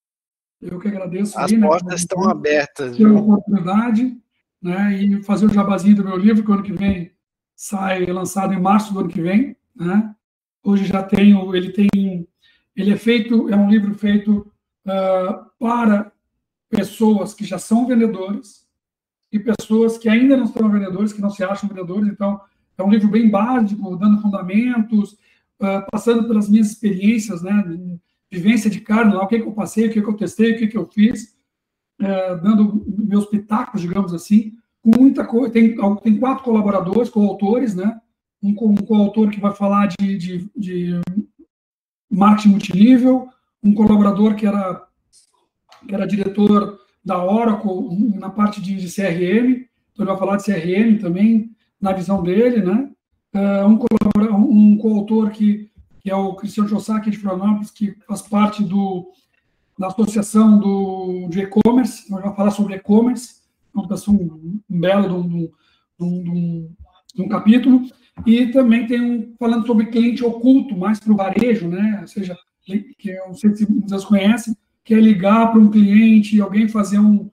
Speaker 3: Eu que agradeço.
Speaker 2: As
Speaker 3: aí,
Speaker 2: portas
Speaker 3: né,
Speaker 2: estão abertas.
Speaker 3: Pela oportunidade, né, e fazer o jabazinho do meu livro, que o ano que vem sai lançado em março do ano que vem, né? Hoje já tenho, ele tem, ele é feito, é um livro feito uh, para pessoas que já são vendedores e pessoas que ainda não são vendedores, que não se acham vendedores. Então, é um livro bem básico, dando fundamentos, uh, passando pelas minhas experiências, né, de vivência de carne, lá, o que, que eu passei, o que, que eu testei, o que, que eu fiz, uh, dando meus pitacos, digamos assim, com muita coisa. Tem, tem quatro colaboradores, coautores, né, um, um coautor que vai falar de, de, de marketing multinível, um colaborador que era, que era diretor da Oracle na parte de, de C R M, então ele vai falar de C R M também, na visão dele, né? Uh, um, um coautor que, que é o Cristiano Josaki de Florianópolis, que faz parte do, da associação do, de e-commerce, então ele vai falar sobre e-commerce, então um, um belo de um, de, um, de, um, de um capítulo, e também tem um falando sobre cliente oculto, mais para o varejo, né? Ou seja, que eu não sei se vocês conhecem, que é ligar para um cliente, alguém fazer um,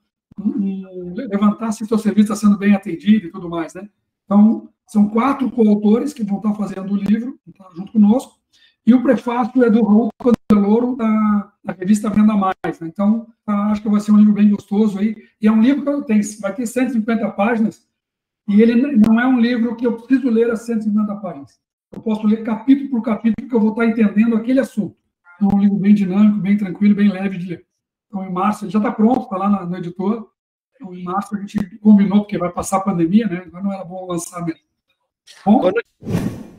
Speaker 3: um levantar se o seu serviço está sendo bem atendido e tudo mais, né? Então, são quatro coautores que vão estar fazendo o livro, tá, junto conosco, e o prefácio é do Raul Candeloro, da, da revista Venda Mais, né? Então, acho que vai ser um livro bem gostoso aí, e é um livro que eu tenho, vai ter cento e cinquenta páginas, e ele não é um livro que eu preciso ler as cento e cinquenta páginas. Eu posso ler capítulo por capítulo, que eu vou estar entendendo aquele assunto. É um livro bem dinâmico, bem tranquilo, bem leve de ler. Então, em março, ele já está pronto, está lá na, no editor. Então, em março, a gente combinou, porque vai passar a pandemia, né? Então, não era bom lançar mesmo. Bom?
Speaker 2: Quando,